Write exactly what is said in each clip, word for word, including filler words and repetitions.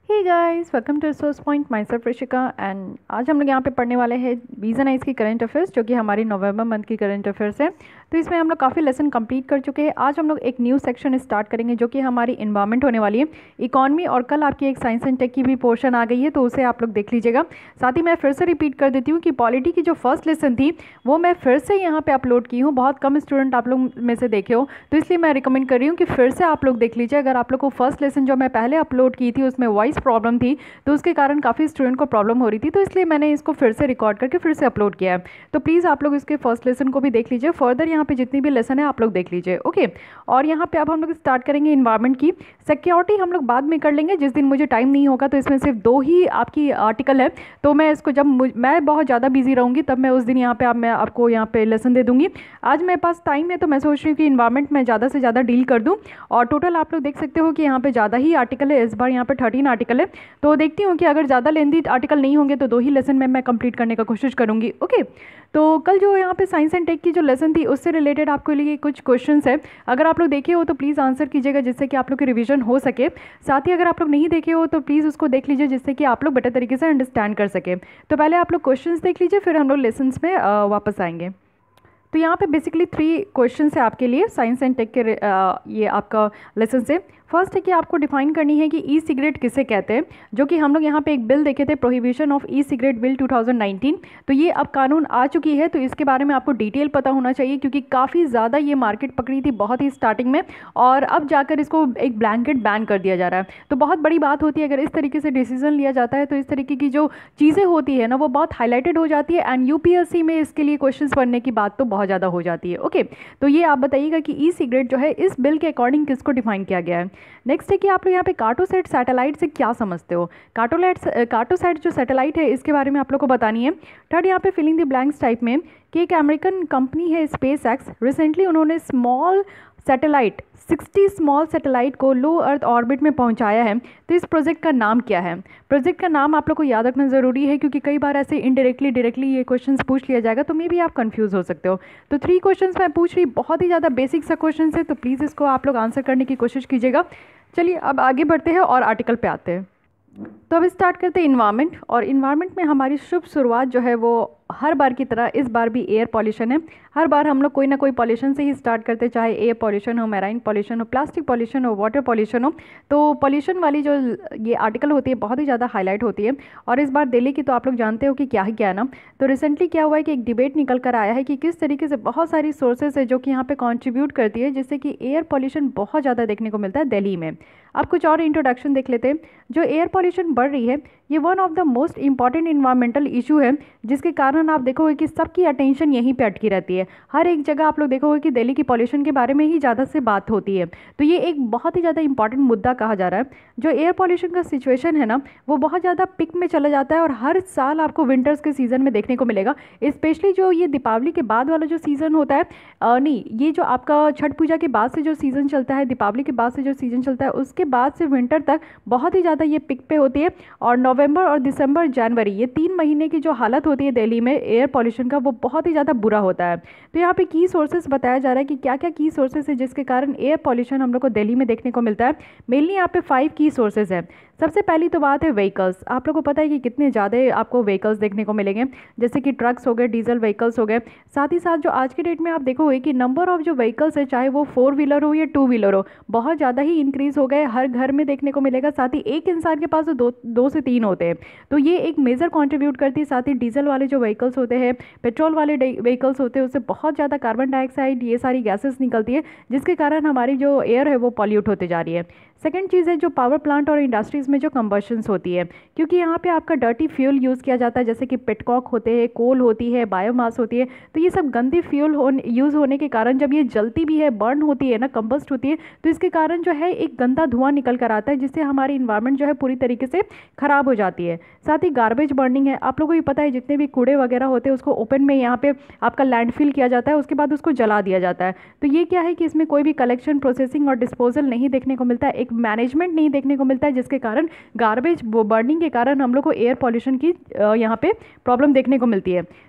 Hey guys, welcome to resource point. Myself Rishika and आज हम लोग यहाँ पे पढ़ने वाले हैं वीज़न आइज की करंट अफेयर्स, जो कि हमारी नवंबर मंथ की करंट अफेयर्स है। तो इसमें हम लोग काफ़ी लेसन कंप्लीट कर चुके हैं। आज हम लोग एक न्यू सेक्शन स्टार्ट करेंगे जो कि हमारी इन्वायरमेंट होने वाली है, इकॉनमी, और कल आपकी एक साइंस एंड टेक की भी पोर्शन आ गई है, तो उसे आप लोग देख लीजिएगा। साथ ही मैं फिर से रिपीट कर देती हूँ कि पॉलिटी की जो फर्स्ट लेसन थी वो मैं फिर से यहाँ पे अपलोड की हूँ। बहुत कम स्टूडेंट आप लोग में से देखे हो, तो इसलिए मैं रिकमेंड कर रही हूँ कि फिर से आप लोग देख लीजिए। अगर आप लोग को फर्स्ट लेसन जो मैं पहले अपलोड की थी उसमें वॉइस प्रॉब्लम थी, तो उसके कारण काफ़ी स्टूडेंट को प्रॉब्लम हो रही थी, तो इसलिए मैंने इसको फिर से रिकॉर्ड करके फिर से अपलोड किया है। तो प्लीज़ आप लोग इसके फर्स्ट लेसन को भी देख लीजिए। फर्दर यहाँ पे जितनी भी लेसन है आप लोग देख लीजिए, ओके। और यहाँ पे अब हम लोग स्टार्ट करेंगे इन्वायरमेंट की। सिक्योरिटी हम लोग बाद में कर लेंगे, जिस दिन मुझे टाइम नहीं होगा। तो इसमें सिर्फ दो ही आपकी आर्टिकल है, तो मैं इसको जब मैं बहुत ज़्यादा बिजी रहूँगी तब मैं उस दिन यहाँ पे आप मैं आपको यहाँ पे लेसन दे दूँगी। आज मेरे पास टाइम है, तो मैं सोच रही हूँ कि इन्वायरमेंट में ज़्यादा से ज़्यादा डील कर दूँ। और टोटल आप लोग देख सकते हो कि यहाँ पे ज़्यादा ही आर्टिकल है, इस बार यहाँ पे थर्टीन आर्टिकल है। तो देखती हूँ कि अगर ज़्यादा लेंदी आर्टिकल नहीं होंगे तो दो ही लेसन में मैं कंप्लीट करने का कोशिश करूँगी, ओके। तो कल जो यहाँ पे साइंस एंड टेक की जो लेसन थी उससे रिलेटेड आपके लिए कुछ क्वेश्चंस है। अगर आप लोग देखे हो तो प्लीज़ आंसर कीजिएगा, जिससे कि आप लोग की रिवीजन हो सके। साथ ही अगर आप लोग नहीं देखे हो तो प्लीज़ उसको देख लीजिए, जिससे कि आप लोग बेटर तरीके से अंडरस्टैंड कर सके। तो पहले आप लोग क्वेश्चंस देख लीजिए, फिर हम लोग लेसन्स में आ, वापस आएंगे। तो यहाँ पे बेसिकली थ्री क्वेश्चन है आपके लिए साइंस एंड टेक के आ, ये आपका लेसन से। फर्स्ट है कि आपको डिफाइन करनी है कि ई सिगरेट किसे कहते हैं, जो कि हम लोग यहाँ पे एक बिल देखे थे, prohibition of e cigarette bill two thousand nineteen. तो ये अब कानून आ चुकी है, तो इसके बारे में आपको डिटेल पता होना चाहिए, क्योंकि काफ़ी ज़्यादा ये मार्केट पकड़ी थी बहुत ही स्टार्टिंग में, और अब जाकर इसको एक ब्लैंकेट बैन कर दिया जा रहा है। तो बहुत बड़ी बात होती है अगर इस तरीके से डिसीजन लिया जाता है, तो इस तरीके की जो चीज़ें होती है ना वो बहुत हाईलाइटेड हो जाती है, एंड यूपीएससी में इसके लिए क्वेश्चन बनने की बात तो बहुत ज़्यादा हो जाती है, ओके। तो ये आप बताइएगा कि ई सिगरेट जो है इस बिल के अकॉर्डिंग किसको डिफाइन किया गया है। नेक्स्ट है कि आप लोग यहाँ पे कार्टोसैट सैटेलाइट से क्या समझते हो। कार्टोलाइट कार्टोसैट जो सैटेलाइट है इसके बारे में आप लोग को बतानी है। थर्ड यहाँ पे फिलिंग द ब्लैंक्स टाइप में कि एक अमेरिकन कंपनी है स्पेस एक्स, रिसेंटली उन्होंने small satellite sixty small satellite को लो अर्थ ऑर्बिट में पहुंचाया है। तो इस प्रोजेक्ट का नाम क्या है। प्रोजेक्ट का नाम आप लोग को याद रखना ज़रूरी है, क्योंकि कई बार ऐसे इनडायरेक्टली डायरेक्टली ये क्वेश्चंस पूछ लिया जाएगा, तो मे भी आप कंफ्यूज हो सकते हो। तो थ्री क्वेश्चंस मैं पूछ रही, बहुत ही ज़्यादा बेसिक सा क्वेश्चन है, तो प्लीज़ इसको आप लोग आंसर करने की कोशिश कीजिएगा। चलिए अब आगे बढ़ते हैं और आर्टिकल पे आते हैं। तो अब स्टार्ट करते हैं इन्वायरमेंट। और इन्वायरमेंट में हमारी शुभ शुरुआत जो है वो हर बार की तरह इस बार भी एयर पॉल्यूशन है। हर बार हम लोग कोई ना कोई पॉल्यूशन से ही स्टार्ट करते हैं, चाहे एयर पॉल्यूशन हो, मैराइन पॉल्यूशन हो, प्लास्टिक पॉल्यूशन हो, वाटर पॉल्यूशन हो। तो पॉल्यूशन वाली जो ये आर्टिकल होती है बहुत ही ज़्यादा हाईलाइट होती है। और इस बार दिल्ली की तो आप लोग जानते हो कि क्या ही क्या है ना। तो रिसेंटली क्या हुआ है कि एक डिबेट निकल कर आया है कि किस तरीके से बहुत सारी सोर्सेज है जो कि यहाँ पे कॉन्ट्रीब्यूट करती है, जिससे कि एयर पॉल्यूशन बहुत ज़्यादा देखने को मिलता है दिल्ली में। अब कुछ और इंट्रोडक्शन देख लेते हैं। जो एयर पॉल्यूशन बढ़ रही है ये one of the most important environmental issue है, जिसके कारण आप देखोगे कि सबकी अटेंशन यहीं पे अटकी रहती है। हर एक जगह आप लोग देखोगे कि दिल्ली की पॉल्यूशन के बारे में ही ज़्यादा से बात होती है। तो ये एक बहुत ही ज़्यादा इंपॉर्टेंट मुद्दा कहा जा रहा है। जो एयर पॉल्यूशन का सिचुएशन है ना वो बहुत ज़्यादा पिक में चला जाता है, और हर साल आपको विंटर्स के सीज़न में देखने को मिलेगा। स्पेशली जो ये दीपावली के बाद वाला जो सीज़न होता है, आ, नहीं ये जो आपका छठ पूजा के बाद से जो सीज़न चलता है, दीपावली के बाद से जो सीज़न चलता है, उसके बाद से विंटर तक बहुत ही ज़्यादा ये पिक पे होती है। और नवंबर और दिसंबर जनवरी ये तीन महीने की जो हालत होती है दिल्ली में एयर पॉल्यूशन का वो बहुत ही ज़्यादा बुरा होता है। तो यहाँ पे की सोर्सेज बताया जा रहा है कि क्या क्या की सोर्सेज है जिसके कारण एयर पॉल्यूशन हम लोग को दिल्ली में देखने को मिलता है। मेनली यहाँ पे फाइव की सोर्सेज है। सबसे पहली तो बात है व्हीकल्स। आप लोग को पता है कि कितने ज़्यादा आपको व्हीकल्स देखने को मिलेंगे, जैसे कि ट्रक्स हो गए, डीजल व्हीकल्स हो गए। साथ ही साथ जो आज के डेट में आप देखोगे कि नंबर ऑफ जो व्हीकल्स है, चाहे वो फोर व्हीलर हो या टू व्हीलर हो, बहुत ज़्यादा ही इंक्रीज़ हो गए। हर घर में देखने को मिलेगा। साथ ही एक इंसान के पास दो दो से तीन होते हैं, तो ये एक मेजर कॉन्ट्रीब्यूट करती है। साथ ही डीजल वाले जो व्हीकल्स होते हैं, पेट्रोल वाले व्हीकल्स होते हैं, उससे बहुत ज़्यादा कार्बन डाइऑक्साइड ये सारी गैसेस निकलती है, जिसके कारण हमारी जो एयर है वो पॉल्यूट होते जा रही है। सेकेंड चीज़ है जो पावर प्लांट और इंडस्ट्रीज़ में जो कंबशंस होती है, क्योंकि यहाँ पे आपका डर्टी फ्यूल यूज़ किया जाता है, जैसे कि पेटकॉक होते हैं, कोल होती है, बायोमास होती है। तो ये सब गंदी फ्यूल हो यूज़ होने के कारण जब ये जलती भी है, बर्न होती है ना, कंबस्ट होती है, तो इसके कारण जो है एक गंदा धुआं निकल कर आता है, जिससे हमारी इन्वायरमेंट जो है पूरी तरीके से ख़राब हो जाती है। साथ ही गार्बेज बर्निंग है। आप लोगों को भी पता है जितने भी कूड़े वगैरह होते हैं उसको ओपन में यहाँ पे आपका लैंडफिल किया जाता है, उसके बाद उसको जला दिया जाता है। तो ये क्या है कि इसमें कोई भी कलेक्शन, प्रोसेसिंग और डिस्पोजल नहीं देखने को मिलता है, एक मैनेजमेंट नहीं देखने को मिलता है, जिसके कारण गार्बेज बर्निंग के कारण हम लोग को एयर पॉल्यूशन की यहाँ पे प्रॉब्लम देखने को मिलती है।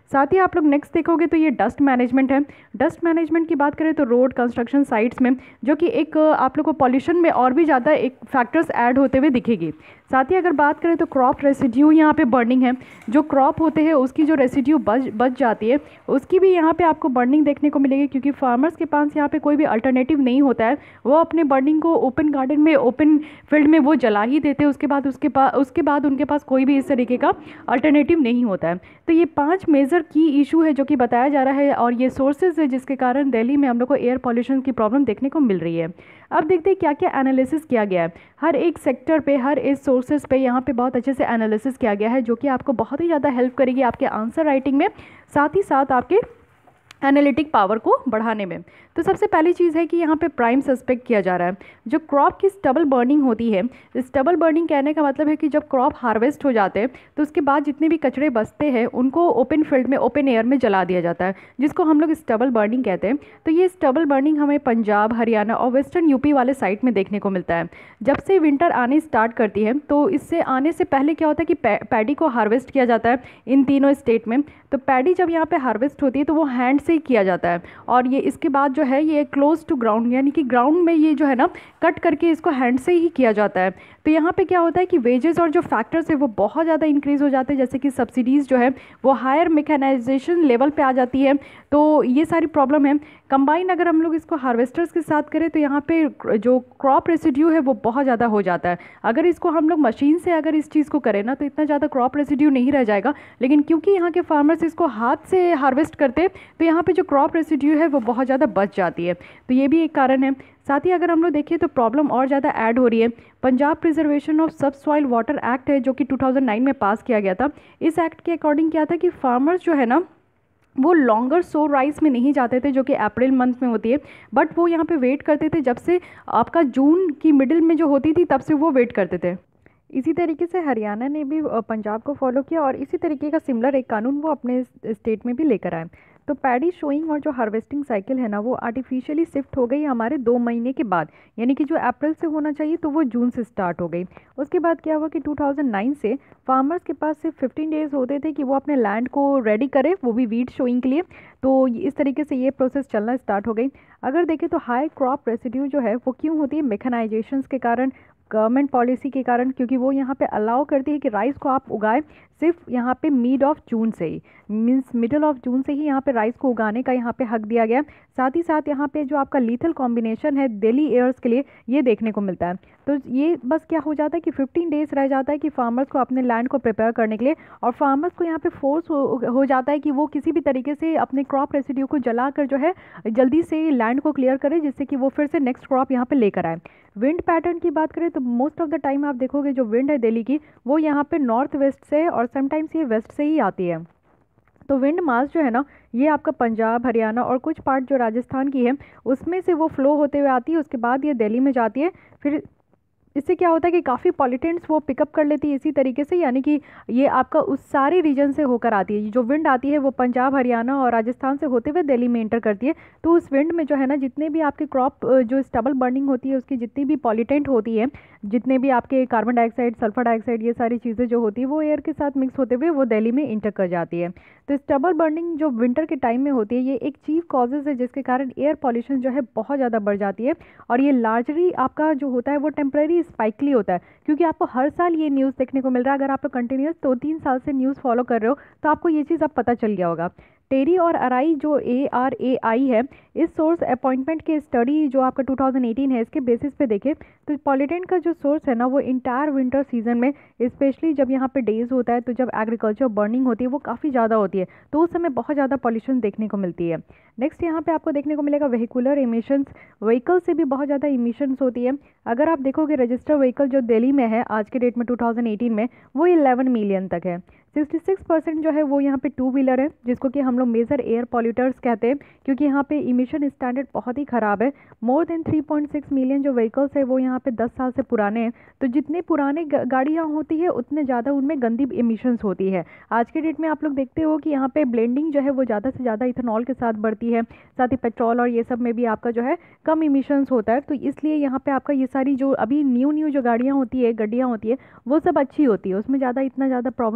साथ ही आप लोग नेक्स्ट देखोगे तो ये डस्ट मैनेजमेंट है। डस्ट मैनेजमेंट की बात करें तो रोड कंस्ट्रक्शन साइट्स में जो कि एक आप लोग को पॉल्यूशन में और भी ज़्यादा एक फैक्टर्स ऐड होते हुए दिखेगी। साथ ही अगर बात करें तो क्रॉप रेसिड्यू यहाँ पे बर्निंग है, जो क्रॉप होते हैं उसकी जो रेसिड्यू बच बच जाती है उसकी भी यहाँ पे आपको बर्निंग देखने को मिलेगी, क्योंकि फार्मर्स के पास यहाँ पे कोई भी अल्टरनेटिव नहीं होता है। वो अपने बर्निंग को ओपन गार्डन में, ओपन फील्ड में वो जला ही देते हैं, उसके बाद उसके पास उसके बाद उनके पास कोई भी इस तरीके का अल्टरनेटिव नहीं होता है। तो ये पांच मेजर की इशू है जो कि बताया जा रहा है, और ये सोर्सेज है जिसके कारण दिल्ली में हम लोग को एयर पॉल्यूशन की प्रॉब्लम देखने को मिल रही है। अब देखते हैं क्या क्या एनालिसिस किया गया है हर एक सेक्टर पे, हर एक सोर्सेज पे यहाँ पे बहुत अच्छे से एनालिसिस किया गया है, जो कि आपको बहुत ही ज़्यादा हेल्प करेगी आपके आंसर राइटिंग में, साथ ही साथ आपके एनालिटिक पावर को बढ़ाने में। तो सबसे पहली चीज़ है कि यहाँ पे प्राइम सस्पेक्ट किया जा रहा है जो क्रॉप की स्टबल बर्निंग होती है। स्टबल बर्निंग कहने का मतलब है कि जब क्रॉप हार्वेस्ट हो जाते हैं तो उसके बाद जितने भी कचरे बचते हैं उनको ओपन फील्ड में, ओपन एयर में जला दिया जाता है, जिसको हम लोग स्टबल बर्निंग कहते हैं। तो ये स्टबल बर्निंग हमें पंजाब, हरियाणा और वेस्टर्न यूपी वाले साइड में देखने को मिलता है। जब से विंटर आने स्टार्ट करती है तो इससे आने से पहले क्या होता है कि पैडी को हार्वेस्ट किया जाता है इन तीनों स्टेट में। तो पैडी जब यहाँ पे हार्वेस्ट होती है तो वो हैंड से ही किया जाता है, और ये इसके बाद जो है ये क्लोज टू ग्राउंड, यानी कि ग्राउंड में ये जो है ना कट करके इसको हैंड से ही किया जाता है। तो यहाँ पे क्या होता है कि वेजेस और जो फैक्टर्स है वो बहुत ज़्यादा इंक्रीज़ हो जाते हैं, जैसे कि सब्सिडीज़ जो है वो हायर मैकेनाइजेशन लेवल पे आ जाती है। तो ये सारी प्रॉब्लम है। कंबाइन अगर हम लोग इसको हार्वेस्टर्स के साथ करें तो यहाँ पे जो क्रॉप रेसिड्यू है वो बहुत ज़्यादा हो जाता है। अगर इसको हम लोग मशीन से अगर इस चीज़ को करें ना तो इतना ज़्यादा क्रॉप रेसिड्यू नहीं रह जाएगा, लेकिन क्योंकि यहाँ के फार्मर्स इसको हाथ से हार्वेस्ट करते तो यहाँ पे जो क्रॉप रेसिड्यू है वो बहुत ज़्यादा बच जाती है। तो ये भी एक कारण है। साथ ही अगर हम लोग देखिए तो प्रॉब्लम और ज़्यादा ऐड हो रही है। Punjab preservation of sub soil water act है जो कि टू थाउजेंड नाइन में पास किया गया था। इस एक्ट के अकॉर्डिंग क्या था कि फार्मर्स जो है ना वो लॉन्गर सो राइस में नहीं जाते थे जो कि अप्रैल मंथ में होती है, बट वो यहाँ पे वेट करते थे जब से आपका जून की मिडिल में जो होती थी तब से वो वेट करते थे। इसी तरीके से हरियाणा ने भी पंजाब को फॉलो किया और इसी तरीके का सिमिलर एक कानून वो अपने स्टेट में भी लेकर आए। तो पैडी शोइंग और जो हार्वेस्टिंग साइकिल है ना वो आर्टिफिशियली शिफ्ट हो गई हमारे दो महीने के बाद, यानी कि जो अप्रैल से होना चाहिए तो वो जून से स्टार्ट हो गई। उसके बाद क्या हुआ कि टू थाउजेंड नाइन से फार्मर्स के पास सिर्फ फिफ्टीन डेज होते थे कि वो अपने लैंड को रेडी करे, वो भी वीट शोइंग के लिए। तो इस तरीके से ये प्रोसेस चलना स्टार्ट हो गई। अगर देखें तो हाई क्रॉप रेसिड्यू जो है वो क्यों होती है? मैकेनाइजेशन के कारण, गवर्नमेंट पॉलिसी के कारण, क्योंकि वो यहाँ पे अलाउ करती है कि राइस को आप उगाएं सिर्फ यहाँ पे मिड ऑफ जून से ही, मींस मिडल ऑफ जून से ही यहाँ पे राइस को उगाने का यहाँ पे हक दिया गया। साथ ही साथ यहाँ पे जो आपका लीथल कॉम्बिनेशन है दिल्ली एयर्स के लिए ये देखने को मिलता है। तो ये बस क्या हो जाता है कि फिफ्टीन डेज रह जाता है कि फार्मर्स को अपने लैंड को प्रिपेयर करने के लिए, और फार्मर्स को यहाँ पे फोर्स हो, हो जाता है कि वो किसी भी तरीके से अपने क्रॉप रेसिड्यू को जला कर जो है जल्दी से लैंड को क्लियर करे, जिससे कि वो फिर से नेक्स्ट क्रॉप यहाँ पे लेकर आए। विंड पैटर्न की बात करें तो मोस्ट ऑफ द टाइम आप देखोगे जो विंड है दिल्ली की वो यहाँ पे नॉर्थ वेस्ट से और समटाइम्स ये वेस्ट से ही आती है। तो विंड मास जो है ना ये आपका पंजाब, हरियाणा और कुछ पार्ट जो राजस्थान की है उसमें से वो फ्लो होते हुए आती है, उसके बाद ये दिल्ली में जाती है। फिर इससे क्या होता है कि काफ़ी पॉल्यूटेंट्स वो पिकअप कर लेती है इसी तरीके से, यानी कि ये आपका उस सारे रीजन से होकर आती है। जो विंड आती है वो पंजाब, हरियाणा और राजस्थान से होते हुए दिल्ली में एंटर करती है। तो उस विंड में जो है ना जितने भी आपके क्रॉप जो स्टबल बर्निंग होती है उसकी जितनी भी पॉल्यूटेंट होती है, जितने भी आपके कार्बन डाइऑक्साइड, सल्फर डाइऑक्साइड, ये सारी चीज़ें जो होती है वो एयर के साथ मिक्स होते हुए वो दिल्ली में एंटर कर जाती है। तो स्टबल बर्निंग जो विंटर के टाइम में होती है ये एक चीफ कॉजेज़ है जिसके कारण एयर पॉल्यूशन जो है बहुत ज़्यादा बढ़ जाती है। और ये लार्जली आपका जो होता है वो टेम्परेरी स्पाइकली होता है, क्योंकि आपको हर साल ये न्यूज़ देखने को मिल रहा है। अगर आप लोग कंटिन्यूस दो तीन साल से न्यूज़ फॉलो कर रहे हो तो आपको ये चीज़ अब पता चल गया होगा। टेरी और अराई जो ए आर ए आई है, इस सोर्स अपॉइंटमेंट के स्टडी जो आपका टू थाउजेंड एटीन है इसके बेसिस पे देखें तो पॉल्यूटेंट का जो सोर्स है ना वो इंटायर विंटर सीजन में, स्पेशली जब यहाँ पे डेज होता है तो जब एग्रीकल्चर बर्निंग होती है वो काफ़ी ज़्यादा होती है, तो उस समय बहुत ज़्यादा पॉल्यूशन देखने को मिलती है। नेक्स्ट यहाँ पे आपको देखने को मिलेगा वेहिकुलर इमिशंस। व्हीकल से भी बहुत ज़्यादा इमिशंस होती है। अगर आप देखोगे रजिस्टर्ड व्हीकल जो दिल्ली में है आज के डेट में टू थाउजेंड एटीन में वो इलेवन मिलियन तक है। सिक्सटी सिक्स परसेंट जो है वो यहाँ पे टू व्हीलर है, जिसको कि हम लोग मेजर एयर पॉल्यूटर्स कहते हैं, क्योंकि यहाँ पे इमिशन स्टैंडर्ड बहुत ही ख़राब है। More than three point six million जो व्हीकल्स है वो यहाँ पे दस साल से पुराने हैं। तो जितने पुराने गाड़ियाँ होती है उतने ज़्यादा उनमें गंदी इमिशंस होती है। आज के डेट में आप लोग देखते हो कि यहाँ पे ब्लेंडिंग जो है वो ज़्यादा से ज़्यादा इथेनॉल के साथ बढ़ती है, साथ ही पेट्रोल और ये सब में भी आपका जो है कम इमिशंस होता है। तो इसलिए यहाँ पे आपका ये सारी जो अभी न्यू न्यू जो गाड़ियाँ होती है, गड्डियाँ होती है, वो सब अच्छी होती है, उसमें ज़्यादा इतना ज़्यादा प्रॉब्लम नहीं होता। लेकिन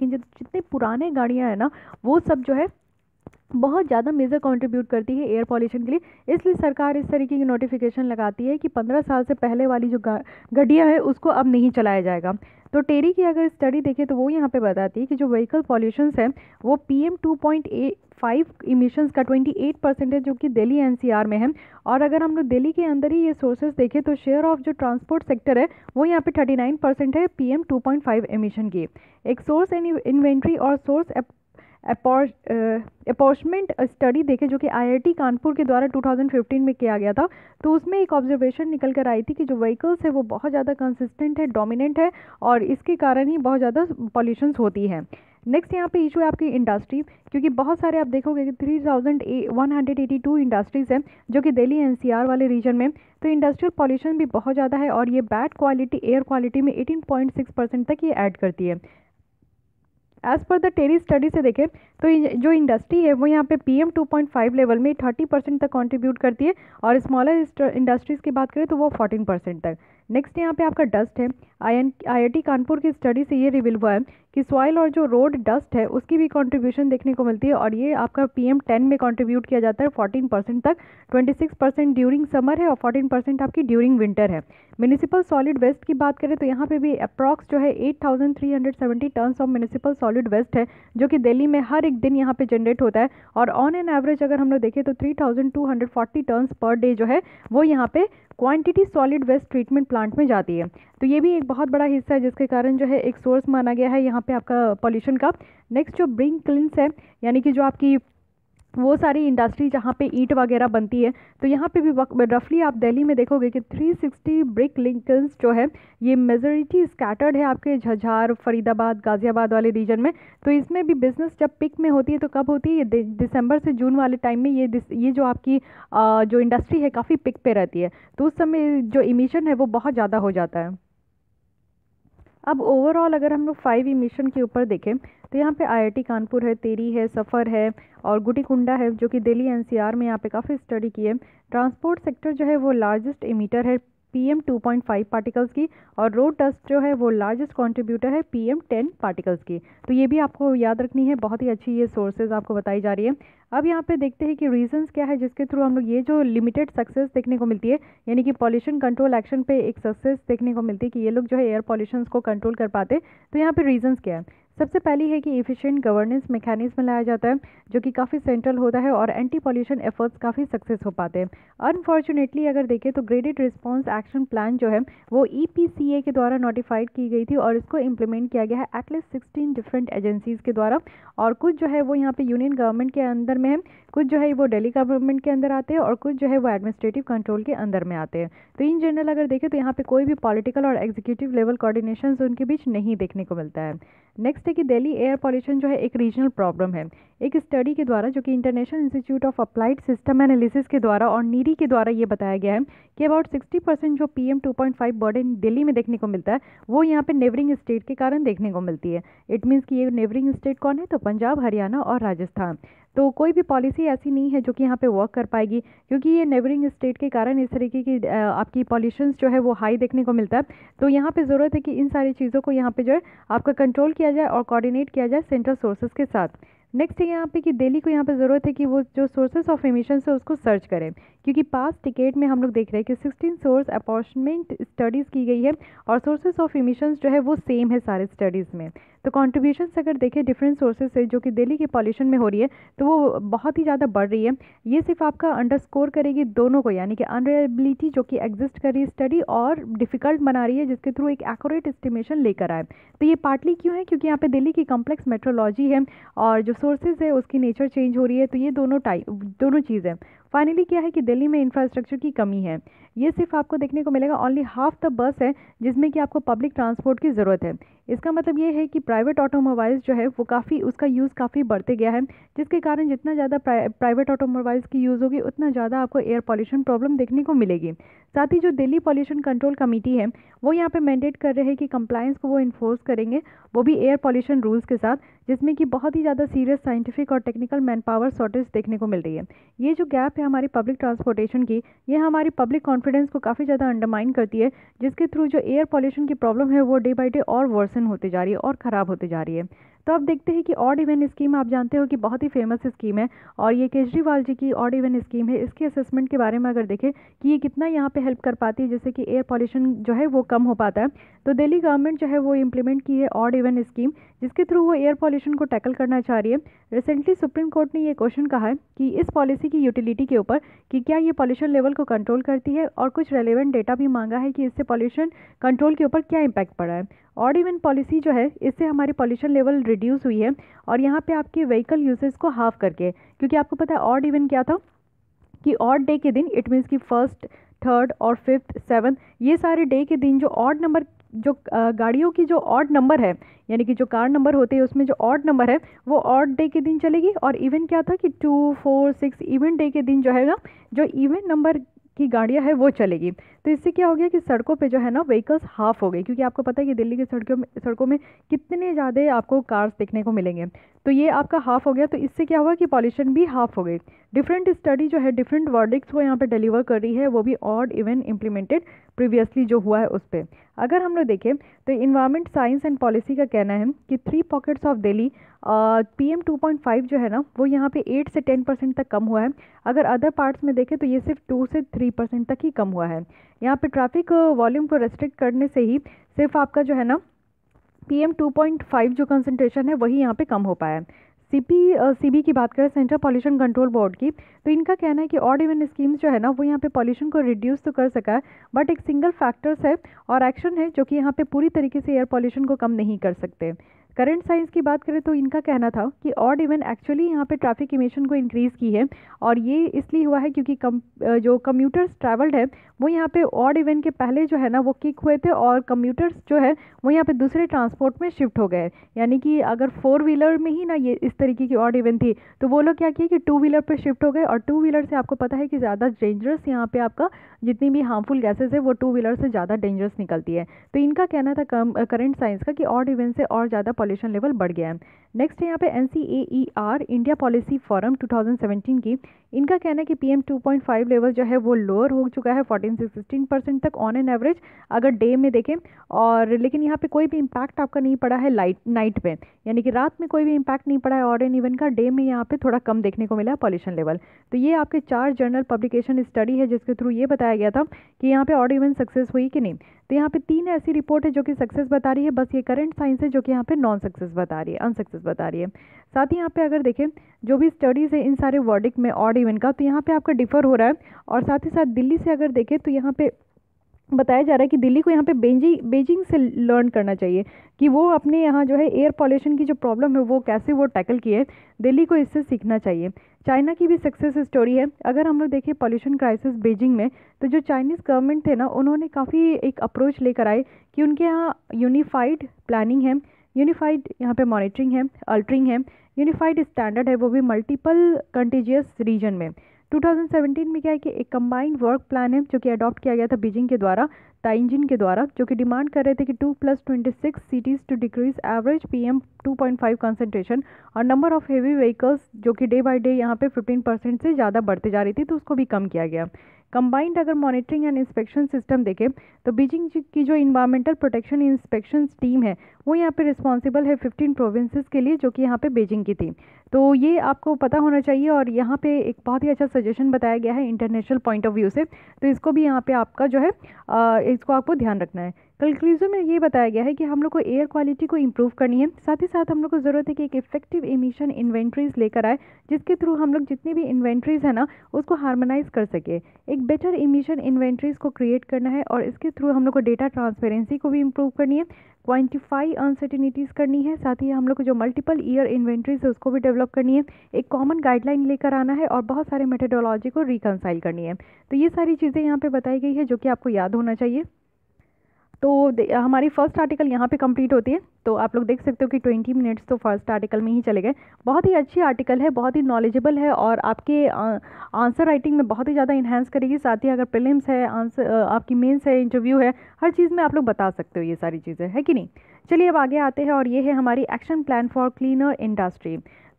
लेकिन जो जितने पुराने गाड़ियाँ हैं ना वो सब जो है बहुत ज़्यादा मेजर कंट्रीब्यूट करती है एयर पॉल्यूशन के लिए। इसलिए सरकार इस तरीके की नोटिफिकेशन लगाती है कि पंद्रह साल से पहले वाली जो गाड़ियाँ हैं उसको अब नहीं चलाया जाएगा। तो टेरी की अगर स्टडी देखें तो वो यहाँ पे बताती है कि जो व्हीकल पॉल्यूशंस है वो P M two point five emissions का अट्ठाईस परसेंट है जो कि दिल्ली एन सी आर में है। और अगर हम लोग दिल्ली के अंदर ही ये सोर्सेज देखें तो शेयर ऑफ जो ट्रांसपोर्ट सेक्टर है वो यहाँ पे थर्टी नाइन परसेंट है P M two point five emission की। एक सोर्स इन्वेंट्री और सोर्स अपॉर्चमेंट स्टडी देखे जो कि आई आई टी कानपुर के द्वारा टू थाउजेंड फिफ्टीन में किया गया था, तो उसमें एक ऑब्जर्वेशन निकल कर आई थी कि जो व्हीकल्स है वो बहुत ज़्यादा कंसिस्टेंट है, डोमिनेंट है और इसके कारण ही बहुत ज़्यादा पॉल्यूशंस होती है। नेक्स्ट यहाँ पे इशू है आपकी इंडस्ट्री, क्योंकि बहुत सारे आप देखोगे कि three thousand one hundred eighty two industries हैं जो कि दिल्ली एन सी आर वाले रीजन में, तो इंडस्ट्रियल पॉल्यूशन भी बहुत ज़्यादा है और ये बैड क्वालिटी एयर क्वालिटी में एटीन पॉइंट सिक्स परसेंट तक ये ऐड करती है। As per the Terry study से देखें तो जो इंडस्ट्री है वो यहाँ पे P M two point five level में थर्टी परसेंट तक कंट्रीब्यूट करती है और स्मॉलर इंडस्ट्रीज़ की बात करें तो वो फोर्टीन परसेंट तक। नेक्स्ट यहाँ पे आपका डस्ट है। I N I I T Kanpur की स्टडी से ये रिवील हुआ है कि सॉइल और जो रोड डस्ट है उसकी भी कंट्रीब्यूशन देखने को मिलती है और ये आपका पी एम टेन में कंट्रीब्यूट किया जाता है फोर्टीन परसेंट तक। Twenty six percent during summer है और फोर्टीन परसेंट आपकी ड्यूरिंग विंटर है। म्यूनिसिपल सॉलिड वेस्ट की बात करें तो यहाँ पे भी अप्रॉक्स जो है eight thousand three hundred seventy tons of municipal solid waste है जो कि दिल्ली में हर एक दिन यहाँ पे जनरेट होता है और ऑन एन एवरेज अगर हम लोग देखें तो three thousand two hundred forty tons per day जो है वो यहाँ पे quantity solid waste treatment plant में जाती है। तो ये भी एक बहुत बड़ा हिस्सा है जिसके कारण जो है एक सोर्स माना गया है यहाँ पे आपका पॉल्यूशन का। नेक्स्ट जो ब्रिंग क्लिन्स है यानी कि जो आपकी वो सारी इंडस्ट्री जहाँ पे ईंट वगैरह बनती है, तो यहाँ पे भी रफली आप दिल्ली में देखोगे कि थ्री सिक्सटी ब्रिक लिंकल्स जो है ये मेजोरिटी स्कैटर्ड है आपके झज्जर, फरीदाबाद, गाज़ियाबाद वाले रीजन में। तो इसमें भी बिजनेस जब पिक में होती है तो कब होती है, दिसंबर से जून वाले टाइम में ये ये जो आपकी आ, जो इंडस्ट्री है काफ़ी पिक पे रहती है, तो उस समय जो इमिशन है वो बहुत ज़्यादा हो जाता है। अब ओवरऑल अगर हम लोग फाइव इमिशन के ऊपर देखें तो यहाँ पे आई आई टी कानपुर है, टेरी है, सफ़र है और गुटीकुंडा है जो कि दिल्ली एन सी आर में यहाँ पे काफ़ी स्टडी की है। ट्रांसपोर्ट सेक्टर जो है वो लार्जेस्ट इमीटर है P M two point five particles की और रोड डस्ट जो है वो लार्जेस्ट कंट्रीब्यूटर है पी एम टेन पार्टिकल्स की। तो ये भी आपको याद रखनी है, बहुत ही अच्छी ये सोर्सेज आपको बताई जा रही है। अब यहाँ पे देखते हैं कि रीजंस क्या है जिसके थ्रू हम लोग ये जो लिमिटेड सक्सेस देखने को मिलती है, यानी कि पॉल्यूशन कंट्रोल एक्शन पे एक सक्सेस देखने को मिलती है कि ये लोग जो है एयर पॉल्यूशन को कंट्रोल कर पाते। तो यहाँ पे रीजंस क्या है, सबसे पहली है कि एफिशिएंट गवर्नेंस मैकेनिज्म लाया जाता है जो कि काफ़ी सेंट्रल होता है और एंटी पॉल्यूशन एफर्ट्स काफ़ी सक्सेस हो पाते हैं। अनफॉर्चुनेटली अगर देखें तो ग्रेडेड रिस्पांस एक्शन प्लान जो है वो ई पी सी ए के द्वारा नोटिफाइड की गई थी और इसको इम्प्लीमेंट किया गया है एटलीस्ट सिक्सटीन डिफरेंट एजेंसीज़ के द्वारा और कुछ जो है वो यहाँ पे यूनियन गवर्नमेंट के अंदर में है, कुछ जो है वो दिल्ली गवर्नमेंट के अंदर आते हैं और कुछ जो है वो एडमिनिस्ट्रेटिव कंट्रोल के अंदर में आते हैं। तो इन जनरल अगर देखें तो यहाँ पे कोई भी पॉलिटिकल और एग्जीक्यूटिव लेवल कोऑर्डिनेशन उनके बीच नहीं देखने को मिलता है। नेक्स्ट है कि दिल्ली एयर पॉल्यूशन जो है एक रीजनल प्रॉब्लम है। एक स्टडी के द्वारा जो कि International Institute of Applied System Analysis के द्वारा और नीरी के द्वारा ये बताया गया है कि अबाउट सिक्सटी परसेंट जो P M two point five burden Delhi में देखने को मिलता है वो यहाँ पे नेबरिंग स्टेट के कारण देखने को मिलती है। इट मीन्स कि ये नेबरिंग स्टेट कौन है, तो पंजाब, हरियाणा और राजस्थान। तो कोई भी पॉलिसी ऐसी नहीं है जो कि यहाँ पे वर्क कर पाएगी क्योंकि ये नेबरिंग स्टेट के कारण इस तरीके की आपकी पॉल्यूशंस जो है वो हाई देखने को मिलता है। तो यहाँ पे ज़रूरत है कि इन सारी चीज़ों को यहाँ पे जो है आपका कंट्रोल किया जाए और कोऑर्डिनेट किया जाए सेंट्रल सोर्सेज के साथ। नेक्स्ट है यहाँ पे कि दिल्ली को यहाँ पे ज़रूरत है कि वो जो सोर्सेज ऑफ एमिशन है उसको सर्च करें, क्योंकि पास्ट टिकेट में हम लोग देख रहे हैं कि सिक्सटीन सोर्स अपॉर्चमेंट स्टडीज़ की गई है और सोर्सेज ऑफ एमिशंस जो है वो सेम है सारे स्टडीज़ में। तो कॉन्ट्रीब्यूशंस अगर देखें डिफरेंट सोर्सेज से जो कि दिल्ली के पॉल्यूशन में हो रही है तो वो बहुत ही ज़्यादा बढ़ रही है। ये सिर्फ आपका अंडरस्कोर करेगी दोनों को, यानी कि अनरिलायबिलिटी जो कि एग्जिस्ट कर रही है स्टडी और डिफिकल्ट बना रही है जिसके थ्रू एक एक्यूरेट एस्टिमेशन लेकर आए। तो ये पार्टली क्यों है, क्योंकि यहाँ पे दिल्ली की कॉम्प्लेक्स मेट्रोलॉजी है और जो सोर्सेज है उसकी नेचर चेंज हो रही है। तो ये दोनों टाइप दोनों चीज़ें। फाइनली क्या है कि दिल्ली में इंफ्रास्ट्रक्चर की कमी है। ये सिर्फ आपको देखने को मिलेगा ओनली हाफ द बस है जिसमें कि आपको पब्लिक ट्रांसपोर्ट की ज़रूरत है। इसका मतलब ये है कि प्राइवेट ऑटोमोबाइल्स जो है वो काफ़ी उसका यूज़ काफ़ी बढ़ते गया है, जिसके कारण जितना ज़्यादा प्राइवेट ऑटोमोबाइल्स की यूज़ होगी उतना ज़्यादा आपको एयर पॉल्यूशन प्रॉब्लम देखने को मिलेगी। साथ ही जो दिल्ली पॉल्यूशन कंट्रोल कमेटी है वो यहाँ पे मैंडेट कर रहे हैं कि कंप्लायंस को वो इन्फोर्स करेंगे, वो भी एयर पॉल्यूशन रूल्स के साथ, जिसमें कि बहुत ही ज़्यादा सीरियस साइंटिफिक और टेक्निकल मैन पावर शॉर्टेज देखने को मिल रही है। ये जो गैप है हमारी पब्लिक ट्रांसपोर्टेशन की, ये हमारी पब्लिक कॉन्फिडेंस को काफ़ी ज़्यादा अंडरमाइन करती है, जिसके थ्रू जो एयर पॉल्यूशन की प्रॉब्लम है वो डे बाई डे और वर्सन होती जा रही है और ख़राब होती जा रही है। तो अब देखते हैं कि ऑड इवन स्कीम आप जानते हो कि बहुत ही फेमस स्कीम है और ये केजरीवाल जी की ऑड इवन स्कीम है। इसके असेसमेंट के बारे में अगर देखें कि ये कितना यहाँ पे हेल्प कर पाती है, जैसे कि एयर पॉल्यूशन जो है वो कम हो पाता है, तो दिल्ली गवर्नमेंट जो है वो इम्प्लीमेंट की है ऑड इवन स्कीम, जिसके थ्रू वो एयर पॉल्यूशन को टैकल करना चाह रही है। रिसेंटली सुप्रीम कोर्ट ने ये क्वेश्चन कहा है कि इस पॉलिसी की यूटिलिटी के ऊपर कि क्या ये पॉल्यूशन लेवल को कंट्रोल करती है, और कुछ रेलेवेंट डेटा भी मांगा है कि इससे पॉल्यूशन कंट्रोल के ऊपर क्या इम्पैक्ट पड़ा है। ऑड इवन पॉलिसी जो है इससे हमारी पॉल्यूशन लेवल रिड्यूस हुई है, और यहाँ पे आपके व्हीकल यूसेज को हाफ करके, क्योंकि आपको पता है ऑड इवन क्या था कि ऑड डे के दिन, इट मीन्स कि फर्स्ट, थर्ड और फिफ्थ, सेवन्थ, ये सारे डे के दिन जो ऑड नंबर, जो गाड़ियों की जो ऑड नंबर है, यानी कि जो कार नंबर होते हैं उसमें जो ऑड नंबर है वो ऑड डे के दिन चलेगी, और इवन क्या था कि two four six even day के दिन जो है ना, जो इवन नंबर की गाड़ियां है वो चलेगी। तो इससे क्या हो गया कि सड़कों पे जो है ना व्हीकल्स हाफ हो गए, क्योंकि आपको पता है कि दिल्ली की सड़कों में सड़कों में कितने ज़्यादा आपको कार्स देखने को मिलेंगे, तो ये आपका हाफ हो गया। तो इससे क्या हुआ कि पॉल्यूशन भी हाफ हो गई। डिफरेंट स्टडी जो है डिफरेंट वर्डिक्ट्स को यहाँ पे डिलीवर कर रही है, वो भी ऑड इवन इम्प्लीमेंटेड प्रीवियसली जो हुआ है उस पर। अगर हम लोग देखें तो इन्वायरमेंट साइंस एंड पॉलिसी का कहना है कि three pockets of Delhi P M two point five जो है ना वो यहाँ पे एट से टेन परसेंट तक कम हुआ है। अगर अदर पार्ट्स में देखें तो ये सिर्फ टू से थ्री परसेंट तक ही कम हुआ है। यहाँ पे ट्रैफिक वॉल्यूम को रेस्ट्रिक्ट करने से ही सिर्फ आपका जो है ना P M two point five जो कंसनट्रेशन है वही यहाँ पे कम हो पाया है। सीपी सीबी की बात करें, सेंट्रल पॉल्यूशन कंट्रोल बोर्ड की, तो इनका कहना है कि ऑड इवन स्कीम्स जो है ना वो यहाँ पे पॉल्यूशन को रिड्यूस तो कर सका है, बट एक सिंगल फैक्टर्स है और एक्शन है जो कि यहाँ पे पूरी तरीके से एयर पॉल्यूशन को कम नहीं कर सकते। करंट साइंस की बात करें तो इनका कहना था कि ऑड इवन एक्चुअली यहाँ पे ट्रैफिक इमिशन को इंक्रीज़ की है, और ये इसलिए हुआ है क्योंकि कम जो कम्यूटर्स ट्रैवल्ड है वो यहाँ पे ऑड इवन के पहले जो है ना वो किक हुए थे, और कम्यूटर्स जो है वो यहाँ पे दूसरे ट्रांसपोर्ट में शिफ्ट हो गए। यानी कि अगर फोर व्हीलर में ही ना ये इस तरीके की ऑड इवन थी, तो वो लोग क्या किए कि टू व्हीलर पे शिफ्ट हो गए, और टू व्हीलर से आपको पता है कि ज़्यादा डेंजरस यहाँ पे आपका जितनी भी हार्मफुल गैसेज है वो टू व्हीलर से ज़्यादा डेंजरस निकलती है। तो इनका कहना था करंट साइंस का कि ऑड इवन से और ज़्यादा पॉल्यूशन लेवल बढ़ गया है। नेक्स्ट है यहाँ पे N C A E R India policy forum two thousand seventeen की, इनका कहना है कि P M two point five level जो है वो लोअर हो चुका है फोर्टीन से सिक्सटीन परसेंट तक ऑन एन एवरेज अगर डे में देखें, और लेकिन यहाँ पे कोई भी इम्पैक्ट आपका नहीं पड़ा है लाइट नाइट पे, यानी कि रात में कोई भी इम्पैक्ट नहीं पड़ा है ऑड एंड इवन का। डे में यहाँ पे थोड़ा कम देखने को मिला है पॉल्यूशन लेवल। तो ये आपके चार जर्नल पब्लिकेशन स्टडी है जिसके थ्रू ये बताया गया था कि यहाँ पे ऑड इवन सक्सेस हुई कि नहीं। तो यहाँ पे तीन ऐसी रिपोर्ट है जो कि सक्सेस बता रही है, बस ये करंट साइंस है जो कि यहाँ पे नॉन सक्सेस बता रही है, अनसक्सेस बता रही है। साथ ही यहाँ पे अगर देखें जो भी स्टडीज़ है इन सारे वर्डिक्ट में ऑड इवन का, तो यहाँ पे आपका डिफर हो रहा है। और साथ ही साथ दिल्ली से अगर देखें तो यहाँ पे बताया जा रहा है कि दिल्ली को यहाँ पे बेंजी बेजिंग से लर्न करना चाहिए कि वो अपने यहाँ जो है एयर पॉल्यूशन की जो प्रॉब्लम है वो कैसे वो टैकल किए, दिल्ली को इससे सीखना चाहिए। चाइना की भी सक्सेस स्टोरी है। अगर हम लोग देखें पॉल्यूशन क्राइसिस बीजिंग में, तो जो चाइनीज़ गवर्नमेंट थे ना उन्होंने काफ़ी एक अप्रोच लेकर आए कि उनके यहाँ यूनिफाइड प्लानिंग है, यूनिफाइड यहाँ पे मॉनिटरिंग है, अल्टरिंग है, यूनिफाइड स्टैंडर्ड है, वो भी मल्टीपल कंटीजियस रीजन में। टू थाउजेंड सेवेंटीन में क्या है कि एक कंबाइंड वर्क प्लान है जो कि अडॉप्ट किया गया था बीजिंग के द्वारा, ताइंजिन के द्वारा, जो कि डिमांड कर रहे थे कि two plus twenty six cities to decrease average P M two point five concentration, और नंबर ऑफ हेवी व्हीकल्स जो कि डे बाय डे यहाँ पे फिफ्टीन परसेंट से ज़्यादा बढ़ते जा रही थी, तो उसको भी कम किया गया। कंबाइंड अगर मॉनिटरिंग एंड इंस्पेक्शन सिस्टम देखें तो बीजिंग की जो इन्वायरमेंटल प्रोटेक्शन इंस्पेक्शन टीम है वो यहाँ पे रिस्पॉन्सिबल है फिफ्टीन प्रोविंसेस के लिए, जो कि यहाँ पे बीजिंग की थी। तो ये आपको पता होना चाहिए, और यहाँ पे एक बहुत ही अच्छा सजेशन बताया गया है इंटरनेशनल पॉइंट ऑफ व्यू से, तो इसको भी यहाँ पे आपका जो है आ, इसको आपको ध्यान रखना है। कंक्लूजन में ये बताया गया है कि हम लोग को एयर क्वालिटी को इम्प्रूव करनी है, साथ ही साथ हम लोग को ज़रूरत है कि एक इफेक्टिव इमिशन इन्वेंट्रीज लेकर आए, जिसके थ्रू हम लोग जितनी भी इन्वेंट्रीज है ना उसको हार्मोनाइज कर सके। एक बेटर इमिशन इन्वेंट्रीज को क्रिएट करना है, और इसके थ्रू हम लोग को डेटा ट्रांसपेरेंसी को भी इम्प्रूव करनी है, क्वान्टिफाई अनसर्टिनिटीज़ करनी है, साथ ही हम लोग को जो मल्टीपल ईयर इन्वेंट्रीज है उसको भी डेवलप करनी है, एक कॉमन गाइडलाइन लेकर आना है, और बहुत सारे मेथडोलॉजी को रिकनसाइल करनी है। तो ये सारी चीज़ें यहाँ पे बताई गई है जो कि आपको याद होना चाहिए। तो हमारी फर्स्ट आर्टिकल यहाँ पे कंप्लीट होती है, तो आप लोग देख सकते हो कि ट्वेंटी मिनट्स तो फर्स्ट आर्टिकल में ही चले गए। बहुत ही अच्छी आर्टिकल है, बहुत ही नॉलेजेबल है, और आपके आंसर राइटिंग में बहुत ही ज़्यादा इन्हांस करेगी। साथ ही अगर प्रीलिम्स है, आंसर आपकी मेंस है, इंटरव्यू है, हर चीज़ में आप लोग बता सकते हो ये सारी चीज़ें, है कि नहीं। चलिए अब आगे आते हैं, और ये है हमारी action plan for cleaner industry.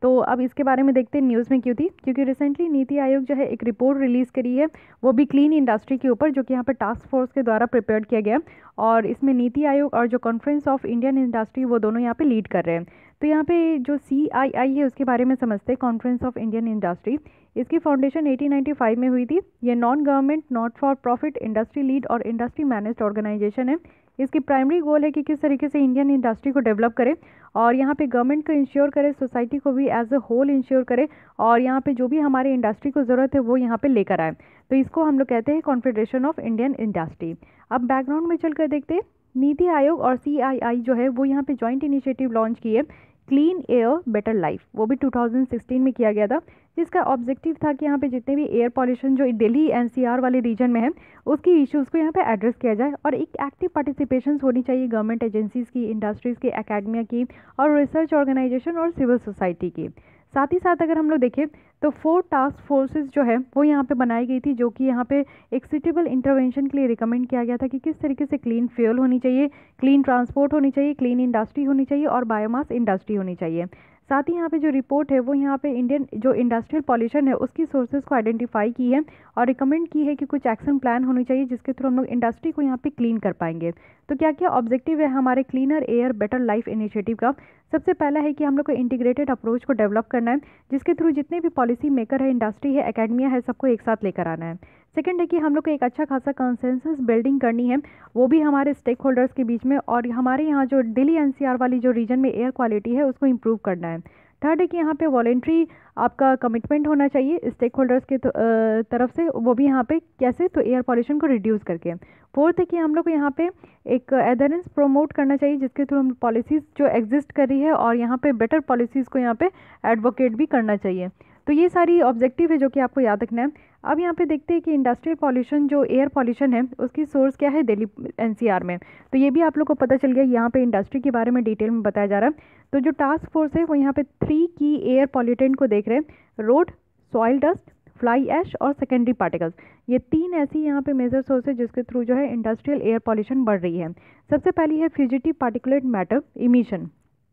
तो अब इसके बारे में देखते हैं न्यूज़ में क्यों थी, क्योंकि रिसेंटली नीति आयोग जो है एक रिपोर्ट रिलीज़ करी है, वो भी क्लीन इंडस्ट्री के ऊपर, जो कि यहाँ पे टास्क फोर्स के द्वारा प्रिपेयर किया गया। और इसमें नीति आयोग और जो कॉन्फ्रेंस ऑफ इंडियन इंडस्ट्री वो दोनों यहाँ पे लीड कर रहे हैं। तो यहाँ पे जो सी आई आई है उसके बारे में समझते हैं। कॉन्फ्रेंस ऑफ इंडियन इंडस्ट्री, इसकी फाउंडेशन एटीन नाइंटी फाइव में हुई थी। ये non government, not for profit, industry lead और इंडस्ट्री मैनेज्ड ऑर्गेनाइजेशन है। इसकी प्राइमरी गोल है कि किस तरीके से इंडियन इंडस्ट्री को डेवलप करे और यहाँ पे गवर्नमेंट को इंश्योर करे, सोसाइटी को भी एज अ होल इंश्योर करे और यहाँ पे जो भी हमारे इंडस्ट्री को ज़रूरत है वो यहाँ पे लेकर आए। तो इसको हम लोग कहते हैं कॉन्फेडरेशन ऑफ इंडियन इंडस्ट्री। अब बैकग्राउंड में चल कर देखते हैं, नीति आयोग और सी आई आई जो है वो यहाँ पे जॉइंट इनिशिएटिव लॉन्च किए, क्लीन एयर बेटर लाइफ, वो भी टू थाउजेंड सिक्सटीन में किया गया था, जिसका ऑब्जेक्टिव था कि यहाँ पे जितने भी एयर पॉल्यूशन जो दिल्ली एन सी आर वाले रीजन में है उसकी इश्यूज़ को यहाँ पे एड्रेस किया जाए और एक एक्टिव पार्टिसिपेशन होनी चाहिए गवर्नमेंट एजेंसीज़ की, इंडस्ट्रीज़ की, एकेडमिया की और रिसर्च ऑर्गेनाइजेशन और सिविल सोसाइटी की। साथ ही साथ अगर हम लोग देखें तो फोर टास्क फोर्सेस जो है वो यहाँ पे बनाई गई थी, जो कि यहाँ पे एक सुटेबल इंटरवेंशन के लिए रिकमेंड किया गया था कि किस तरीके से क्लीन फ्यूल होनी चाहिए, क्लीन ट्रांसपोर्ट होनी चाहिए, क्लीन इंडस्ट्री होनी चाहिए और बायोमास इंडस्ट्री होनी चाहिए। साथ ही यहाँ पे जो रिपोर्ट है वो यहाँ पे इंडियन जो इंडस्ट्रियल पॉल्यूशन है उसकी सोर्सेज को आइडेंटिफाई की है और रिकमेंड की है कि कुछ एक्शन प्लान होनी चाहिए जिसके थ्रू हम लोग इंडस्ट्री को यहाँ पे क्लीन कर पाएंगे। तो क्या क्या ऑब्जेक्टिव है हमारे cleaner air better life initiative का? सबसे पहला है कि हम लोग को इंटीग्रेटेड अप्रोच को डेवलप करना है, जिसके थ्रू जितने भी पॉलिसी मेकर है, इंडस्ट्री है, एकेडमिया है, सबको एक साथ लेकर आना है। सेकंड है कि हम लोग को एक अच्छा खासा कंसेंसस बिल्डिंग करनी है, वो भी हमारे स्टेक होल्डर्स के बीच में, और हमारे यहाँ जो दिल्ली एन सी आर वाली जो रीजन में एयर क्वालिटी है उसको इम्प्रूव करना है। थर्ड है कि यहाँ पे वॉलेंट्री आपका कमिटमेंट होना चाहिए स्टेक होल्डर्स के तरफ से, वो भी यहाँ पे कैसे, तो एयर पॉल्यूशन को रिड्यूस करके। फोर्थ है कि हम लोग को यहाँ पे एक एडहेरेंस प्रोमोट करना चाहिए जिसके थ्रू हम पॉलिसीज़ जो एग्जिस्ट कर रही है और यहाँ पे बेटर पॉलिसीज़ को यहाँ पे एडवोकेट भी करना चाहिए। तो ये सारी ऑब्जेक्टिव है जो कि आपको याद रखना है। अब यहाँ पे देखते हैं कि इंडस्ट्रियल पॉल्यूशन जो एयर पॉल्यूशन है उसकी सोर्स क्या है दिल्ली एन सी आर में, तो ये भी आप लोग को पता चल गया। यहाँ पे इंडस्ट्री के बारे में डिटेल में बताया जा रहा है। तो जो टास्क फोर्स है वो यहाँ पे थ्री की एयर पॉल्यूटेंट को देख रहे हैं, road, soil dust, fly ash और सेकेंडरी पार्टिकल्स। ये तीन ऐसी यहाँ पे मेजर सोर्स है जिसके थ्रू जो है इंडस्ट्रियल एयर पॉल्यूशन बढ़ रही है। सबसे पहली है fugitive particulate matter emission.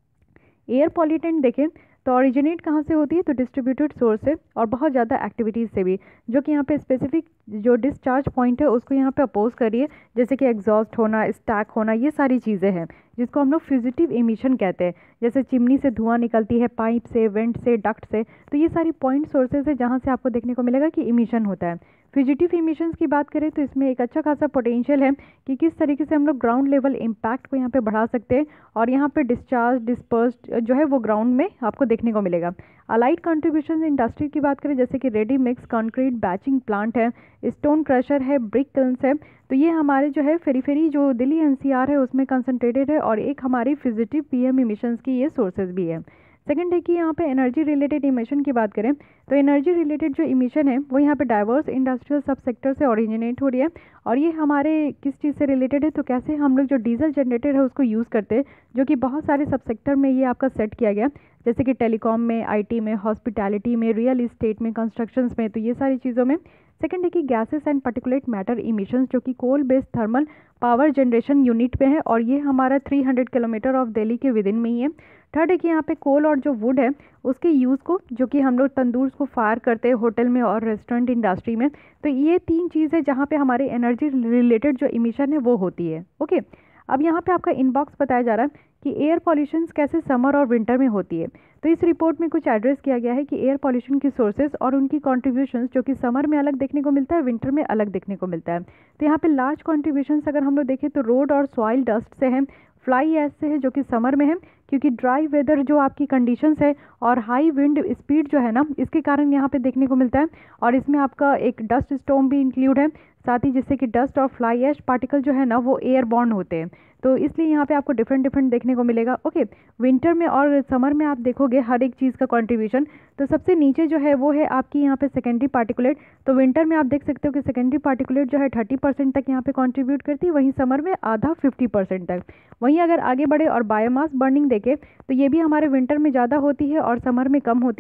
Air pollutant देखें तो ओरिजिनेट कहाँ से होती है, तो डिस्ट्रीब्यूटेड सोर्स से और बहुत ज़्यादा एक्टिविटीज़ से भी, जो कि यहाँ पे स्पेसिफिक जो डिस्चार्ज पॉइंट है उसको यहाँ पे अपोज करिए, जैसे कि एग्जॉस्ट होना, स्टैक होना, ये सारी चीज़ें हैं जिसको हम लोग फ्यूजिटिव इमिशन कहते हैं। जैसे चिमनी से धुआं निकलती है, पाइप से, वेंट से, डक्ट से, तो ये सारी पॉइंट सोर्सेज है जहाँ से आपको देखने को मिलेगा कि इमिशन होता है। फ्यूजिटिव इमिशंस की बात करें तो इसमें एक अच्छा खासा पोटेंशियल है कि किस तरीके से हम लोग ग्राउंड लेवल इम्पैक्ट को यहाँ पे बढ़ा सकते हैं और यहाँ पे डिस्चार्ज डिस्पर्स्ड जो है वो ग्राउंड में आपको देखने को मिलेगा। अलाइड कंट्रीब्यूशन इंडस्ट्री की बात करें जैसे कि ready mix concrete batching plant है, स्टोन क्रशर है, ब्रिक किल्न्स है, तो ये हमारे जो है फेरीफेरी जो दिल्ली एन सी आर है उसमें कंसंट्रेटेड है और एक हमारी फ्यूजिटिव पी एम इमिशंस की ये सोर्सेज भी है। सेकंड है कि यहाँ पे एनर्जी रिलेटेड इमिशन की बात करें तो एनर्जी रिलेटेड जो इमिशन है वो यहाँ पे डाइवर्स इंडस्ट्रियल सब सेक्टर से ओरिजिनेट हो रही है और ये हमारे किस चीज़ से रिलेटेड है, तो कैसे हम लोग जो डीजल जनरेटर है उसको यूज़ करते हैं, जो कि बहुत सारे सब सेक्टर में ये आपका सेट किया गया, जैसे कि टेलीकॉम में, आई टी में, हॉस्पिटैलिटी में, रियल इस्टेट में, कंस्ट्रक्शंस में, तो ये सारी चीज़ों में। सेकंड है कि gases and particulate matter emissions, जो कि coal based thermal power generation unit में है और ये हमारा three hundred kilometre of Delhi के विद इन में ही है। थर्ड है कि यहाँ पे कोल और जो वुड है उसके यूज़ को, जो कि हम लोग तंदूर को फायर करते हैं होटल में और रेस्टोरेंट इंडस्ट्री में, तो ये तीन चीज़ है जहाँ पे हमारे एनर्जी रिलेटेड जो इमिशन है वो होती है। ओके, अब यहाँ पे आपका इनबॉक्स बताया जा रहा है कि एयर पॉल्यूशन कैसे समर और विंटर में होती है। तो इस रिपोर्ट में कुछ एड्रेस किया गया है कि एयर पॉल्यूशन की सोर्सेज और उनकी कॉन्ट्रीब्यूशंस, जो कि समर में अलग देखने को मिलता है, विंटर में अलग देखने को मिलता है। तो यहाँ पे लार्ज कॉन्ट्रीब्यूशंस अगर हम लोग देखें तो रोड और सॉइल डस्ट से है, फ्लाई ऐश से है जो कि समर में है, क्योंकि ड्राई वेदर जो आपकी कंडीशंस है और हाई विंड स्पीड जो है ना, इसके कारण यहाँ पे देखने को मिलता है और इसमें आपका एक डस्ट स्टॉर्म भी इंक्लूड है, साथ ही जिससे कि डस्ट और फ्लाई ऐश पार्टिकल जो है ना वो एयर बॉर्न होते हैं, तो इसलिए यहाँ पे आपको डिफरेंट डिफरेंट देखने को मिलेगा। ओके, विंटर में और समर में आप देखोगे हर एक चीज़ का कंट्रीब्यूशन, तो सबसे नीचे जो है वो है आपकी यहाँ पे सेकेंडरी पार्टिकुलेट। तो विंटर में आप देख सकते हो कि सेकेंडरी पार्टिकुलेट जो है थर्टी परसेंट तक यहाँ पे कंट्रीब्यूट करती है, वहीं समर में आधा फिफ्टी परसेंट तक। वहीं अगर आगे बढ़े और बायोमास बर्निंग देखें तो ये भी हमारे विंटर में ज़्यादा होती है और समर में कम होती है।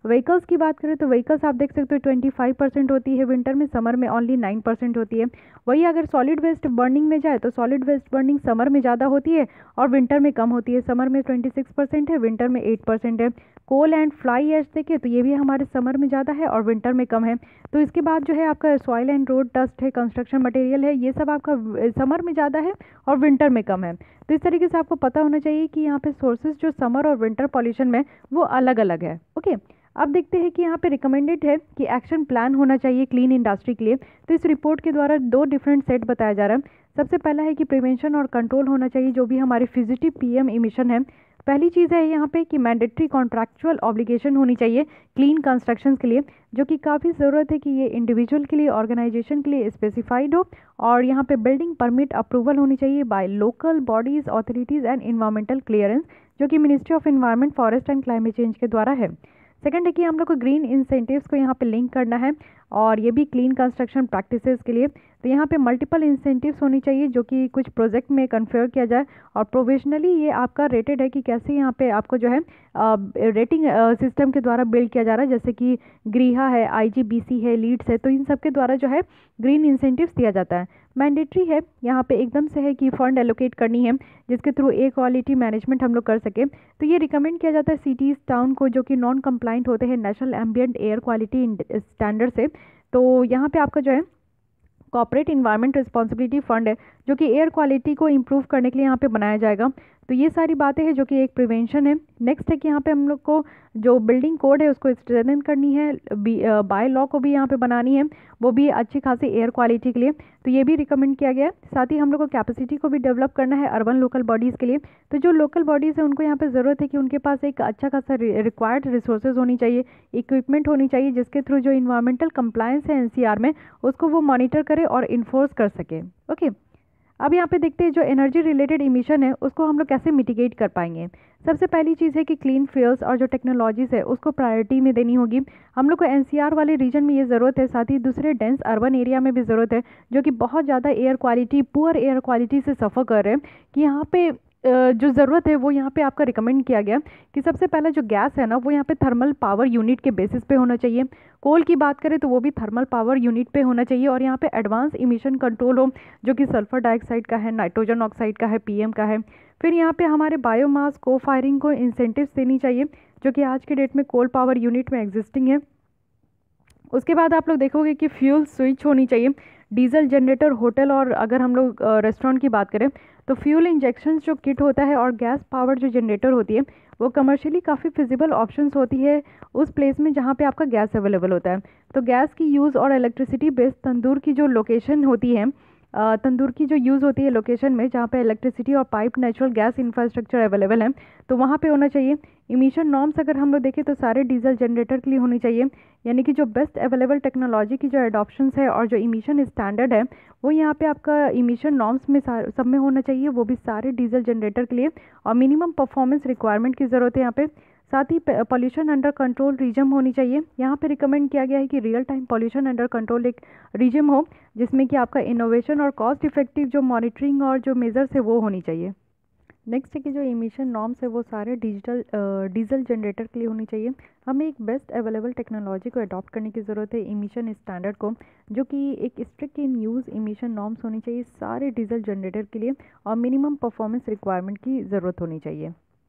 व्हीकल्स की बात करें तो व्हीकल्स आप देख सकते हो ट्वेंटी फाइव परसेंट होती है विंटर में, समर में ओनली नाइन परसेंट होती है। वही अगर सॉलिड वेस्ट बर्निंग में जाए तो सॉलिड वेस्ट बर्निंग समर में ज़्यादा होती है और विंटर में कम होती है। समर में ट्वेंटी सिक्स परसेंट है, विंटर में एट परसेंट है। कोल एंड फ्लाई एश देखें तो ये भी हमारे समर में ज़्यादा है और विंटर में कम है। तो इसके बाद जो है आपका सॉइल एंड रोड डस्ट है, कंस्ट्रक्शन मटेरियल है, ये सब आपका समर में ज़्यादा है और विंटर में कम है। तो इस तरीके से आपको पता होना चाहिए कि यहाँ पे सोर्सेज जो समर और विंटर पॉल्यूशन में वो अलग अलग है। ओके, अब देखते हैं कि यहाँ पे रिकमेंडेड है कि एक्शन प्लान होना चाहिए क्लीन इंडस्ट्री के लिए। तो इस रिपोर्ट के द्वारा दो डिफरेंट सेट बताया जा रहा है। सबसे पहला है कि प्रिवेंशन और कंट्रोल होना चाहिए जो भी हमारे फिजिटिव पीएम इमिशन है। पहली चीज़ है यहाँ पे कि मैंडेटरी कॉन्ट्रैक्चुअल ऑब्लिगेशन होनी चाहिए क्लीन कंस्ट्रक्शन के लिए, जो कि काफ़ी ज़रूरत है कि ये इंडिविजुअल के लिए, ऑर्गेनाइजेशन के लिए स्पेसिफाइड हो। और यहाँ पे बिल्डिंग परमिट अप्रूवल होनी चाहिए by local bodies, authorities and environmental clearance, जो कि ministry of environment, forest and climate change के द्वारा है। सेकंड है कि हम लोग को ग्रीन इंसेंटिव्स को यहाँ पे लिंक करना है और ये भी क्लीन कंस्ट्रक्शन प्रैक्टिसेस के लिए। तो यहाँ पे मल्टीपल इंसेंटिव्स होनी चाहिए जो कि कुछ प्रोजेक्ट में कन्फिगर किया जाए और प्रोविजनली ये आपका रेटेड है कि कैसे यहाँ पे आपको जो है रेटिंग सिस्टम के द्वारा बिल्ड किया जा रहा है, जैसे कि ग्रीहा है, आईजीबीसी है, लीड्स है, तो इन सब के द्वारा जो है ग्रीन इंसेंटिव्स दिया जाता है। मैंडेटरी है यहाँ पे एकदम से है कि फंड एलोकेट करनी है जिसके थ्रू एयर क्वालिटी मैनेजमेंट हम लोग कर सके। तो ये रिकमेंड किया जाता है सिटीज़, टाउन को जो कि नॉन कंप्लाइंट होते हैं national ambient air quality standard से। तो यहाँ पे आपका जो है कॉर्पोरेट इन्वायरमेंट रिस्पॉन्सिबिलिटी फंड है जो कि एयर क्वालिटी को इम्प्रूव करने के लिए यहाँ पे बनाया जाएगा। तो ये सारी बातें हैं जो कि एक प्रिवेंशन है। नेक्स्ट है कि यहाँ पे हम लोग को जो बिल्डिंग कोड है उसको स्ट्रेंथन करनी है, बाय लॉ को भी यहाँ पे बनानी है, वो भी अच्छी खासी एयर क्वालिटी के लिए। तो ये भी रिकमेंड किया गया है। साथ ही हम लोग को कैपेसिटी को भी डेवलप करना है अर्बन लोकल बॉडीज़ के लिए। तो जो लोकल बॉडीज़ है उनको यहाँ पे ज़रूरत है कि उनके पास एक अच्छा खासा रिक्वायर्ड रिसोर्सेज होनी चाहिए, इक्विपमेंट होनी चाहिए, जिसके थ्रू जो इन्वायरमेंटल कंप्लायंस है एनसीआर में उसको वो मॉनिटर करे और इन्फोर्स कर सके। ओके, अब यहाँ पे देखते हैं जो एनर्जी रिलेटेड इमिशन है उसको हम लोग कैसे मिटिगेट कर पाएंगे। सबसे पहली चीज़ है कि क्लीन फ्यूल्स और जो टेक्नोलॉजीज़ है उसको प्रायोरिटी में देनी होगी। हम लोग को एनसीआर वाले रीजन में ये ज़रूरत है, साथ ही दूसरे डेंस अर्बन एरिया में भी ज़रूरत है जो कि बहुत ज़्यादा air quality, poor air quality से सफ़र कर रहे हैं। कि यहाँ पे जो ज़रूरत है वो यहाँ पे आपका रिकमेंड किया गया कि सबसे पहले जो गैस है ना वो यहाँ पे थर्मल पावर यूनिट के बेसिस पे होना चाहिए। कोल की बात करें तो वो भी थर्मल पावर यूनिट पे होना चाहिए और यहाँ पे एडवांस इमिशन कंट्रोल हो जो कि सल्फर डाइऑक्साइड का है, नाइट्रोजन ऑक्साइड का है, पीएम का है। फिर यहाँ पे हमारे बायोमास को फायरिंग को इंसेंटिव्स देनी चाहिए जो कि आज के डेट में कोल पावर यूनिट में एग्जिस्टिंग है। उसके बाद आप लोग देखोगे कि फ्यूल स्विच होनी चाहिए, डीजल जनरेटर, होटल और अगर हम लोग रेस्टोरेंट की बात करें तो फ्यूल इंजेक्शन जो किट होता है और गैस पावर जो जनरेटर होती है वो कमर्शियली काफ़ी फिजिबल ऑप्शंस होती है उस प्लेस में जहाँ पे आपका गैस अवेलेबल होता है। तो गैस की यूज़ और इलेक्ट्रिसिटी बेस्ड तंदूर की जो लोकेशन होती है, तंदूर की जो यूज़ होती है लोकेशन में जहाँ पे इलेक्ट्रिसिटी और pipe natural gas infrastructure available है, तो वहाँ पे होना चाहिए। इमिशन नॉर्म्स अगर हम लोग देखें तो सारे डीजल जनरेटर के लिए होनी चाहिए, यानी कि जो बेस्ट अवेलेबल टेक्नोलॉजी की जो एडॉप्शंस है और जो इमिशन स्टैंडर्ड है वो यहाँ पे आपका इमिशन नॉर्म्स में सब में होना चाहिए, वो भी सारे डीजल जनरेटर के लिए। और मिनिमम परफॉर्मेंस रिक्वायरमेंट की ज़रूरत है यहाँ पे। साथ ही पॉल्यूशन अंडर कंट्रोल रीजम होनी चाहिए। यहाँ पे रिकमेंड किया गया है कि real time pollution under control एक रीजम हो जिसमें कि आपका इनोवेशन और कॉस्ट इफेक्टिव जो मॉनिटरिंग और जो मेजर्स है वो होनी चाहिए। नेक्स्ट है कि जो इमिशन नॉर्म्स है वो सारे डिजिटल डीजल जनरेटर के लिए होनी चाहिए। हमें एक बेस्ट अवेलेबल टेक्नोलॉजी को अडॉप्ट करने की ज़रूरत है इमिशन स्टैंडर्ड को, जो कि एक strict in use emission norms होनी चाहिए सारे डीजल जनरेटर के लिए और मिनिमम परफॉर्मेंस रिक्वायरमेंट की ज़रूरत होनी चाहिए।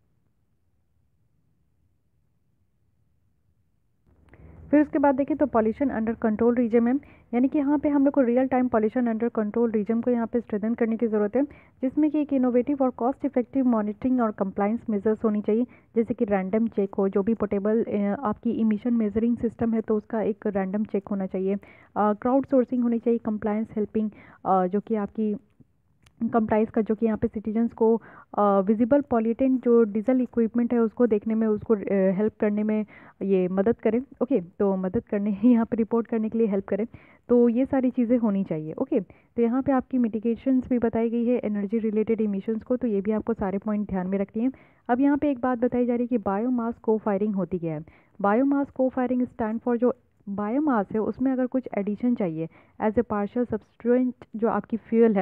फिर उसके बाद देखें तो पॉल्यूशन अंडर कंट्रोल रीजन है, यानी कि यहाँ पे हम लोग को real time pollution under control region को यहाँ पे स्ट्रेंथन करने की ज़रूरत है, जिसमें कि एक इनोवेटिव और कॉस्ट इफेक्टिव मॉनिटरिंग और कंप्लाइंस मेजर्स होनी चाहिए, जैसे कि रैंडम चेक हो, जो भी पोर्टेबल आपकी इमिशन मेजरिंग सिस्टम है तो उसका एक रैंडम चेक होना चाहिए। क्राउड सोर्सिंग होनी चाहिए, कंप्लाइंस हेल्पिंग जो कि आपकी कंप्लाइंस का, जो कि यहाँ पे सिटीजन्स को विजिबल पॉल्यूटेंट जो डीजल इक्विपमेंट है उसको देखने में, उसको हेल्प करने में ये मदद करें। ओके, तो मदद करने यहाँ पे रिपोर्ट करने के लिए हेल्प करें। तो ये सारी चीज़ें होनी चाहिए। ओके, तो यहाँ पे आपकी मिटिगेशंस भी बताई गई है एनर्जी रिलेटेड इमिशंस को, तो ये भी आपको सारे पॉइंट ध्यान में रखनी है। अब यहाँ पे एक बात बताई जा रही है कि बायोमास को फायरिंग होती क्या है। बायोमास को फायरिंग स्टैंड फॉर जो बायोमास है उसमें अगर कुछ एडिशन चाहिए एज ए पार्शियल सब्सट्रेंट जो आपकी फ्यूल है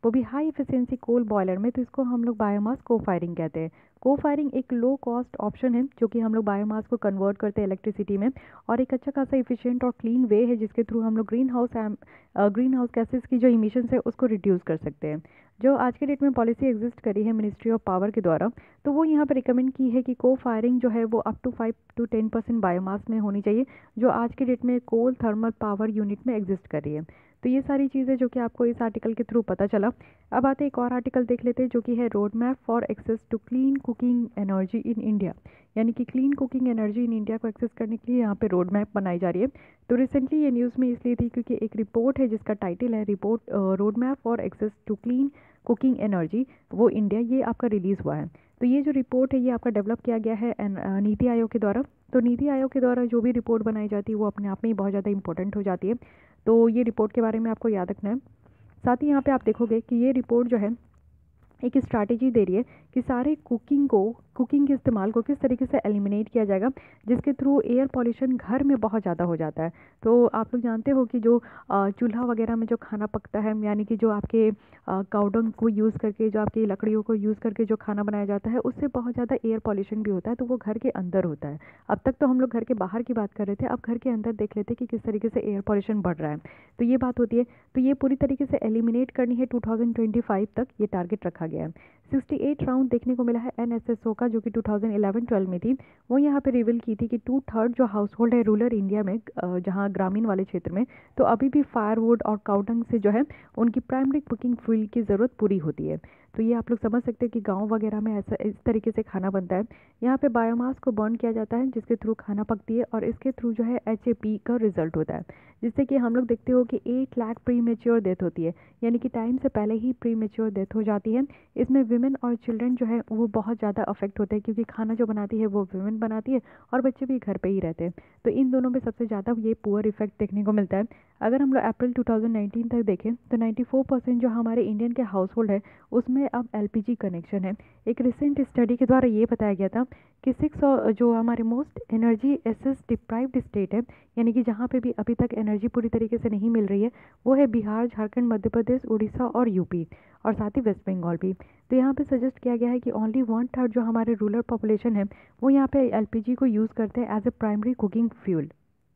वो भी हाई एफिशिएंसी कोल बॉयलर में, तो इसको हम लोग बायोमास को फायरिंग कहते हैं। को फायरिंग एक लो कॉस्ट ऑप्शन है जो कि हम लोग बायोमास को कन्वर्ट करते हैं इलेक्ट्रिसिटी में, और एक अच्छा खासा इफिशिएंट और क्लीन वे है जिसके थ्रू हम लोग greenhouse greenhouse gases की जो इमिशंस है उसको रिड्यूस कर सकते हैं। जो आज के डेट में पॉलिसी एग्जिस्ट करी है मिनिस्ट्री ऑफ पावर के द्वारा, तो वो यहाँ पर रिकमेंड की है कि को फायरिंग जो है वो up to five to ten percent biomass में होनी चाहिए, जो आज के डेट में कोल थर्मल पावर यूनिट में एग्जिस्ट कर रही है। तो ये सारी चीज़ें जो कि आपको इस आर्टिकल के थ्रू पता चला। अब आते एक और आर्टिकल देख लेते हैं जो कि है road map for access to clean cooking energy in India, यानी कि clean cooking energy in India को एक्सेस करने के लिए यहाँ पे रोड मैप बनाई जा रही है। तो रिसेंटली ये न्यूज़ में इसलिए थी क्योंकि एक रिपोर्ट है जिसका टाइटल है report road map for access to clean cooking energy वो इंडिया, ये आपका रिलीज़ हुआ है। तो ये जो रिपोर्ट है ये आपका डेवलप किया गया है नीति आयोग के द्वारा। तो नीति आयोग के द्वारा जो भी रिपोर्ट बनाई जाती है वो अपने आप में ही बहुत ज़्यादा इंपॉर्टेंट हो जाती है, तो ये रिपोर्ट के बारे में आपको याद रखना है। साथ ही यहाँ पे आप देखोगे कि ये रिपोर्ट जो है एक स्ट्रैटेजी दे रही है कि सारे कुकिंग को कुकिंग के इस्तेमाल को किस तरीके से एलिमिनेट किया जाएगा, जिसके थ्रू एयर पॉल्यूशन घर में बहुत ज़्यादा हो जाता है। तो आप लोग जानते हो कि जो चूल्हा वगैरह में जो खाना पकता है, यानी कि जो आपके काउडंग को यूज़ करके, जो आपकी लकड़ियों को यूज़ करके जो खाना बनाया जाता है, उससे बहुत ज़्यादा एयर पॉल्यूशन भी होता है, तो वो घर के अंदर होता है। अब तक तो हम लोग घर के बाहर की बात कर रहे थे, अब घर के अंदर देख लेते कि किस तरीके से एयर पॉल्यूशन बढ़ रहा है। तो ये बात होती है, तो ये पूरी तरीके से एलिमिनेट करनी है टू थाउजेंड ट्वेंटी फाइव तक, ये टारगेट रखा गया है। सिक्सटी एट राउंड देखने को मिला है एन एस एस ओ का, जो कि टू थाउजेंड इलेवन ट्वेल्व में थी। वो यहाँ पे रिवील की थी कि टू थर्ड जो हाउस होल्ड है रूरल इंडिया में, जहाँ ग्रामीण वाले क्षेत्र में, तो अभी भी फायरवुड और काउडंग से जो है उनकी प्राइमरी कुकिंग फ्यूल की ज़रूरत पूरी होती है। तो ये आप लोग समझ सकते हैं कि गांव वगैरह में ऐसा इस तरीके से खाना बनता है। यहाँ पे बायोमास को बर्न किया जाता है जिसके थ्रू खाना पकती है, और इसके थ्रू जो है एच ए पी का रिजल्ट होता है, जिससे कि हम लोग देखते हो कि eight lakh premature death होती है, यानी कि टाइम से पहले ही प्री मेच्योर डेथ हो जाती है। इसमें विमेन और चिल्ड्रन जो है वो बहुत ज़्यादा अफेक्ट होते हैं, क्योंकि खाना जो बनाती है वो विमेन बनाती है और बच्चे भी घर पे ही रहते हैं। तो इन दोनों में सबसे ज़्यादा ये पुअर इफेक्ट देखने को मिलता है। अगर हम लोग अप्रैल टू थाउजेंड नाइनटीन तक देखें तो नाइन्टी फोर परसेंट जो हमारे इंडियन के हाउस होल्ड है उसमें अब एल पी जी कनेक्शन है। एक रिसेंट स्टडी के द्वारा ये बताया गया था कि सिक्स जो हमारे most energy access deprived state है, यानी कि जहाँ पे भी अभी तक एनर्जी पूरी तरीके से नहीं मिल रही है, वो है बिहार, झारखंड, मध्य प्रदेश, उड़ीसा और यूपी, और साथ ही वेस्ट बंगाल भी। तो यहाँ पे सजेस्ट किया गया है कि ओनली वन थर्ड जो हमारे रूरल पॉपुलेशन है वो यहाँ पे एल पी जी को यूज़ करते हैं as a primary cooking fuel.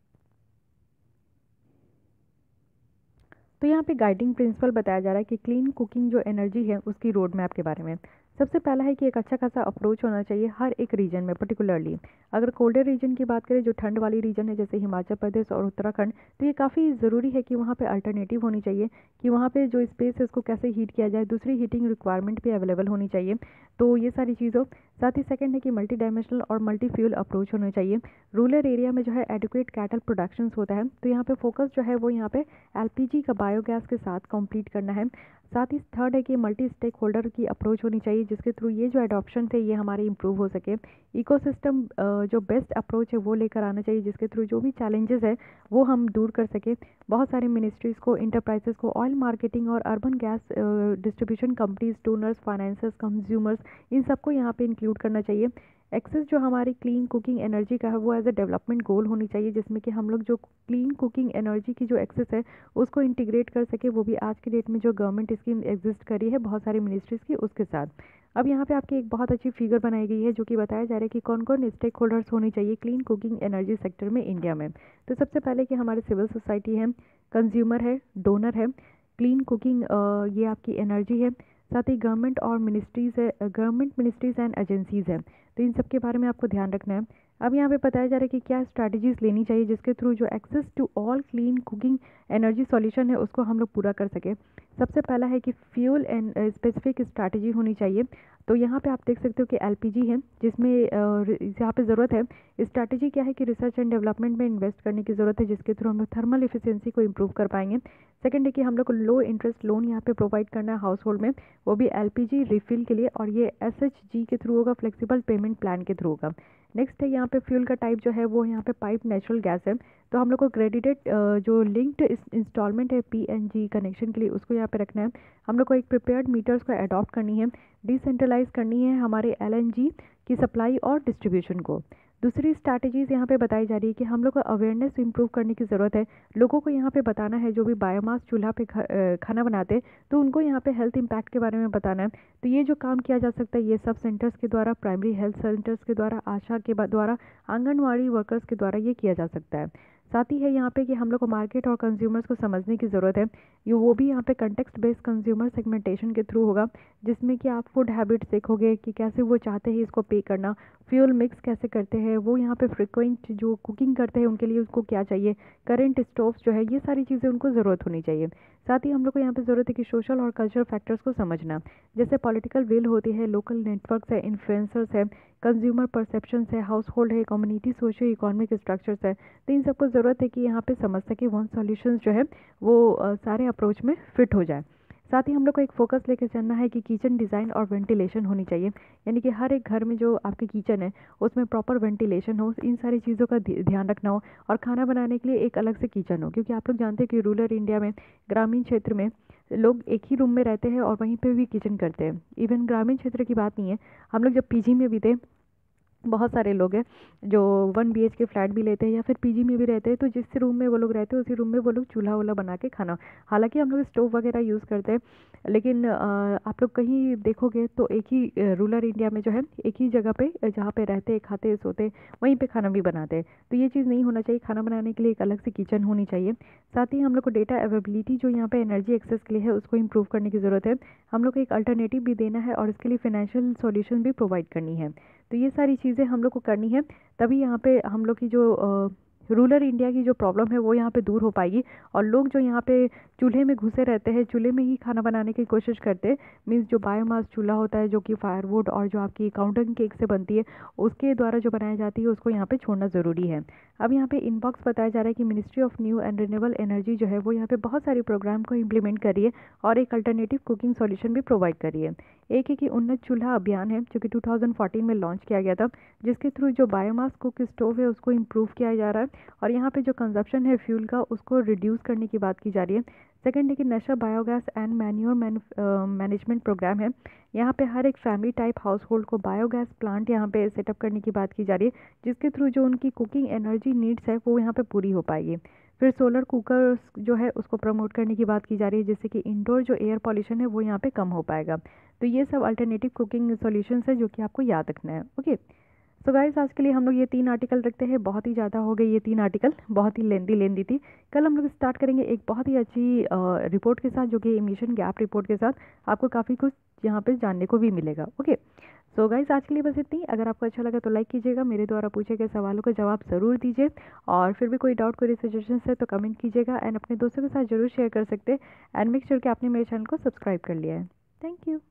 तो यहाँ पे गाइडिंग प्रिंसिपल बताया जा रहा है कि क्लीन कुकिंग जो एनर्जी है उसकी रोड मैप के बारे में। सबसे पहला है कि एक अच्छा खासा अप्रोच होना चाहिए हर एक रीजन में, पर्टिकुलरली अगर कोल्डर रीजन की बात करें, जो ठंड वाली रीजन है जैसे हिमाचल प्रदेश और उत्तराखंड, तो ये काफ़ी ज़रूरी है कि वहाँ पे अल्टरनेटिव होनी चाहिए कि वहाँ पे जो स्पेस है उसको कैसे हीट किया जाए, दूसरी हीटिंग रिक्वायरमेंट भी अवेलेबल होनी चाहिए। तो ये सारी चीज़ों साथ ही सेकंड है कि मल्टी डायमेंशनल और मल्टी फ्यूल अप्रोच होना चाहिए। रूरल एरिया में जो है एडिक्वेट कैटल प्रोडक्शंस होता है, तो यहाँ पे फोकस जो है वो यहाँ पे एलपीजी का बायोगैस के साथ कंप्लीट करना है। साथ ही थर्ड है कि मल्टी स्टेक होल्डर की अप्रोच होनी चाहिए, जिसके थ्रू ये जो एडॉप्शन थे ये हमारे इंप्रूव हो सके। इकोसिस्टम जो बेस्ट अप्रोच है वो लेकर आना चाहिए, जिसके थ्रू जो भी चैलेंजेस है वो हम दूर कर सके। बहुत सारे मिनिस्ट्रीज़ को, इंटरप्राइजेस को, ऑयल मार्केटिंग और urban gas distribution companies, donors, financers, consumers, इन सबको यहाँ पे इंक्लूड करना चाहिए। एक्सेस जो हमारी क्लीन कुकिंग एनर्जी का है वो एज ए डेवलपमेंट गोल होनी चाहिए, जिसमें कि हम लोग जो क्लीन कुकिंग एनर्जी की जो एक्सेस है उसको इंटीग्रेट कर सके, वो भी आज के डेट में जो गवर्नमेंट स्कीम एग्जिस्ट करी है बहुत सारी मिनिस्ट्रीज़ की उसके साथ। अब यहाँ पे आपकी एक बहुत अच्छी फिगर बनाई गई है जो कि बताया जा रहा है कि कौन कौन स्टेक होल्डर्स होनी चाहिए क्लीन कुकिंग एनर्जी सेक्टर में इंडिया में। तो सबसे पहले कि हमारे सिविल सोसाइटी है, कंज्यूमर है, डोनर है, क्लीन कुकिंग ये आपकी एनर्जी है, साथ ही गवर्नमेंट और मिनिस्ट्रीज़ है, गवर्नमेंट मिनिस्ट्रीज़ एंड एजेंसीज़ है। तो इन सब के बारे में आपको ध्यान रखना है। अब यहाँ पे बताया जा रहा है कि क्या स्ट्रैटेजीज़ लेनी चाहिए जिसके थ्रू जो access to all clean cooking energy solution है उसको हम लोग पूरा कर सके। सबसे पहला है कि फ्यूल एंड स्पेसिफिक स्ट्रैटेजी होनी चाहिए। तो यहाँ पे आप देख सकते हो कि एलपीजी है जिसमें यहाँ पे ज़रूरत है। स्ट्रैटेजी क्या है कि रिसर्च एंड डेवलपमेंट में इन्वेस्ट करने की ज़रूरत है, जिसके थ्रू हम लोग थर्मल एफिशिएंसी को इम्प्रूव कर पाएंगे। सेकंड है कि हम लोग को लो इंटरेस्ट लोन यहाँ पे प्रोवाइड करना है हाउस होल्ड में, वो भी एलपीजी रिफिल के लिए, और ये एसएचजी के थ्रू होगा, फ्लेक्सिबल पेमेंट प्लान के थ्रू होगा। नेक्स्ट है यहाँ पे फ्यूल का टाइप जो है वो यहाँ पे पाइप नेचुरल गैस है, तो हम लोग को क्रेडिटेड जो लिंक्ड इंस्टॉलमेंट है पीएनजी कनेक्शन के लिए उसको यहाँ पे रखना है। हम लोग को एक प्रिपेयर्ड मीटर्स को अडॉप्ट करनी है, डिसेंट्रलाइज करनी है हमारे एलएनजी की सप्लाई और डिस्ट्रीब्यूशन को। दूसरी स्ट्रैटेजीज़ यहाँ पे बताई जा रही है कि हम लोग को अवेयरनेस इम्प्रूव करने की ज़रूरत है। लोगों को यहाँ पे बताना है, जो भी बायोमास चूल्हा पे ख- अ, खाना बनाते हैं तो उनको यहाँ पे हेल्थ इम्पैक्ट के बारे में बताना है। तो ये जो काम किया जा सकता है ये सब सेंटर्स के द्वारा, प्राइमरी हेल्थ सेंटर्स के द्वारा, आशा के बा- द्वारा, आंगनवाड़ी वर्कर्स के द्वारा ये किया जा सकता है। साथ ही है यहाँ पे कि हम लोग को मार्केट और कंज्यूमर्स को समझने की ज़रूरत है। ये वो भी यहाँ पे कंटेक्स्ट बेस्ड कंज्यूमर सेगमेंटेशन के थ्रू होगा, जिसमें कि आप फूड हैबिट्स देखोगे कि कैसे वो चाहते हैं इसको पे करना, फ्यूल मिक्स कैसे करते हैं, वो यहाँ पे फ्रिक्वेंट जो कुकिंग करते हैं उनके लिए उसको क्या चाहिए, करंट स्टोव्स जो है, ये सारी चीज़ें उनको ज़रूरत होनी चाहिए। साथ ही हम लोग को यहाँ पे ज़रूरत है कि सोशल और कल्चरल फैक्टर्स को समझना, जैसे पॉलिटिकल विल होती है, लोकल नेटवर्क्स है, इन्फ्लुएंसर्स है, कंज्यूमर परसेप्शंस है, हाउस होल्ड है, कम्युनिटी सोशियो इकोनॉमिक स्ट्रक्चर्स है। तो इन सबको ज़रूरत है कि यहाँ पे समझ सके वन सॉल्यूशंस जो है वो अ, सारे अप्रोच में फिट हो जाए। साथ ही हम लोग को एक फोकस लेकर चलना है कि किचन डिज़ाइन और वेंटिलेशन होनी चाहिए, यानी कि हर एक घर में जो आपकी किचन है उसमें प्रॉपर वेंटिलेशन हो, इन सारी चीज़ों का ध्यान रखना हो, और खाना बनाने के लिए एक अलग से किचन हो, क्योंकि आप लोग जानते हैं कि रूरल इंडिया में, ग्रामीण क्षेत्र में लोग एक ही रूम में रहते हैं और वहीं पे भी किचन करते हैं। इवन ग्रामीण क्षेत्र की बात नहीं है, हम लोग जब पीजी में भी थे, बहुत सारे लोग हैं जो one B H K flat भी लेते हैं या फिर पीजी में भी रहते हैं, तो जिस रूम में वो लोग रहते हैं उसी रूम में वो लोग चूल्हा वूल्हा बना के खाना, हालांकि हम लोग स्टोव वगैरह यूज़ करते हैं, लेकिन अ, आप लोग कहीं देखोगे तो एक ही रूरल इंडिया में जो है एक ही जगह पे जहाँ पे रहते हैं, खाते सोते, वहीं पे खाना भी बनाते हैं। तो ये चीज़ नहीं होना चाहिए, खाना बनाने के लिए एक अलग से किचन होनी चाहिए। साथ ही हम लोग को डेटा अवेबिलिटी जो यहाँ पे एनर्जी एक्सेस के लिए है उसको इम्प्रूव करने की ज़रूरत है। हम लोग को एक अल्टरनेटिव भी देना है और इसके लिए फिनेंशियल सॉल्यूशन भी प्रोवाइड करनी है। तो ये सारी चीज़ें हम लोग को करनी है, तभी यहाँ पे हम लोग की जो रूरल इंडिया की जो प्रॉब्लम है वो यहाँ पे दूर हो पाएगी। और लोग जो यहाँ पे चूल्हे में घुसे रहते हैं, चूल्हे में ही खाना बनाने की कोशिश करते हैं, मीन्स जो बायोमास चूल्हा होता है जो कि फायरवुड और जो आपकी काउंटर केक से बनती है उसके द्वारा जो बनाई जाती है उसको यहाँ पे छोड़ना ज़रूरी है। अब यहाँ पे इनबॉक्स बताया जा रहा है कि ministry of new and renewable energy जो है वो यहाँ पे बहुत सारे प्रोग्राम को इम्प्लीमेंट कर रही है और एक अल्टरनेटिव कुकिंग सॉल्यूशन भी प्रोवाइड कर रही है। एक है कि उन्नत चूल्हा अभियान है जो कि टू थाउजेंड फोर्टीन में लॉन्च किया गया था, जिसके थ्रू जो बायोमास कुक स्टोव है उसको इम्प्रूव किया जा रहा है और यहाँ पे जो कंजप्शन है फ्यूल का उसको रिड्यूस करने की बात की जा रही है। सेकंड है कि नशा biogas and manure management programme है, यहाँ पे हर एक फैमिली टाइप हाउस होल्ड को बायोगैस प्लांट यहाँ पे सेटअप करने की बात की जा रही है, जिसके थ्रू जो उनकी कुकिंग एनर्जी नीड्स है वो यहाँ पे पूरी हो पाएगी। फिर सोलर कुकर जो है उसको प्रमोट करने की बात की जा रही है, जिससे कि इंडोर जो एयर पॉल्यूशन है वो यहाँ पे कम हो पाएगा। तो ये सब अल्टरनेटिव कुकिंग सॉल्यूशंस है जो कि आपको याद रखना है। ओके, सो गाइस आज के लिए हम लोग ये तीन आर्टिकल रखते हैं, बहुत ही ज़्यादा हो गए ये तीन आर्टिकल, बहुत ही लेंदी लेंदी थी। कल हम लोग स्टार्ट करेंगे एक बहुत ही अच्छी रिपोर्ट के साथ जो कि एमिशन गैप रिपोर्ट के साथ, आपको काफ़ी कुछ यहाँ पे जानने को भी मिलेगा। ओके, सो गाइस आज के लिए बस इतनी। अगर आपको अच्छा लगा तो लाइक कीजिएगा, मेरे द्वारा पूछे गए सवालों का जवाब ज़रूर दीजिए, और फिर भी कोई डाउट कोई सजेशन है तो कमेंट कीजिएगा, एंड अपने दोस्तों के साथ जरूर शेयर कर सकते हैं, एंड मेक श्योर कि आपने मेरे चैनल को सब्सक्राइब कर लिया है। Thank you.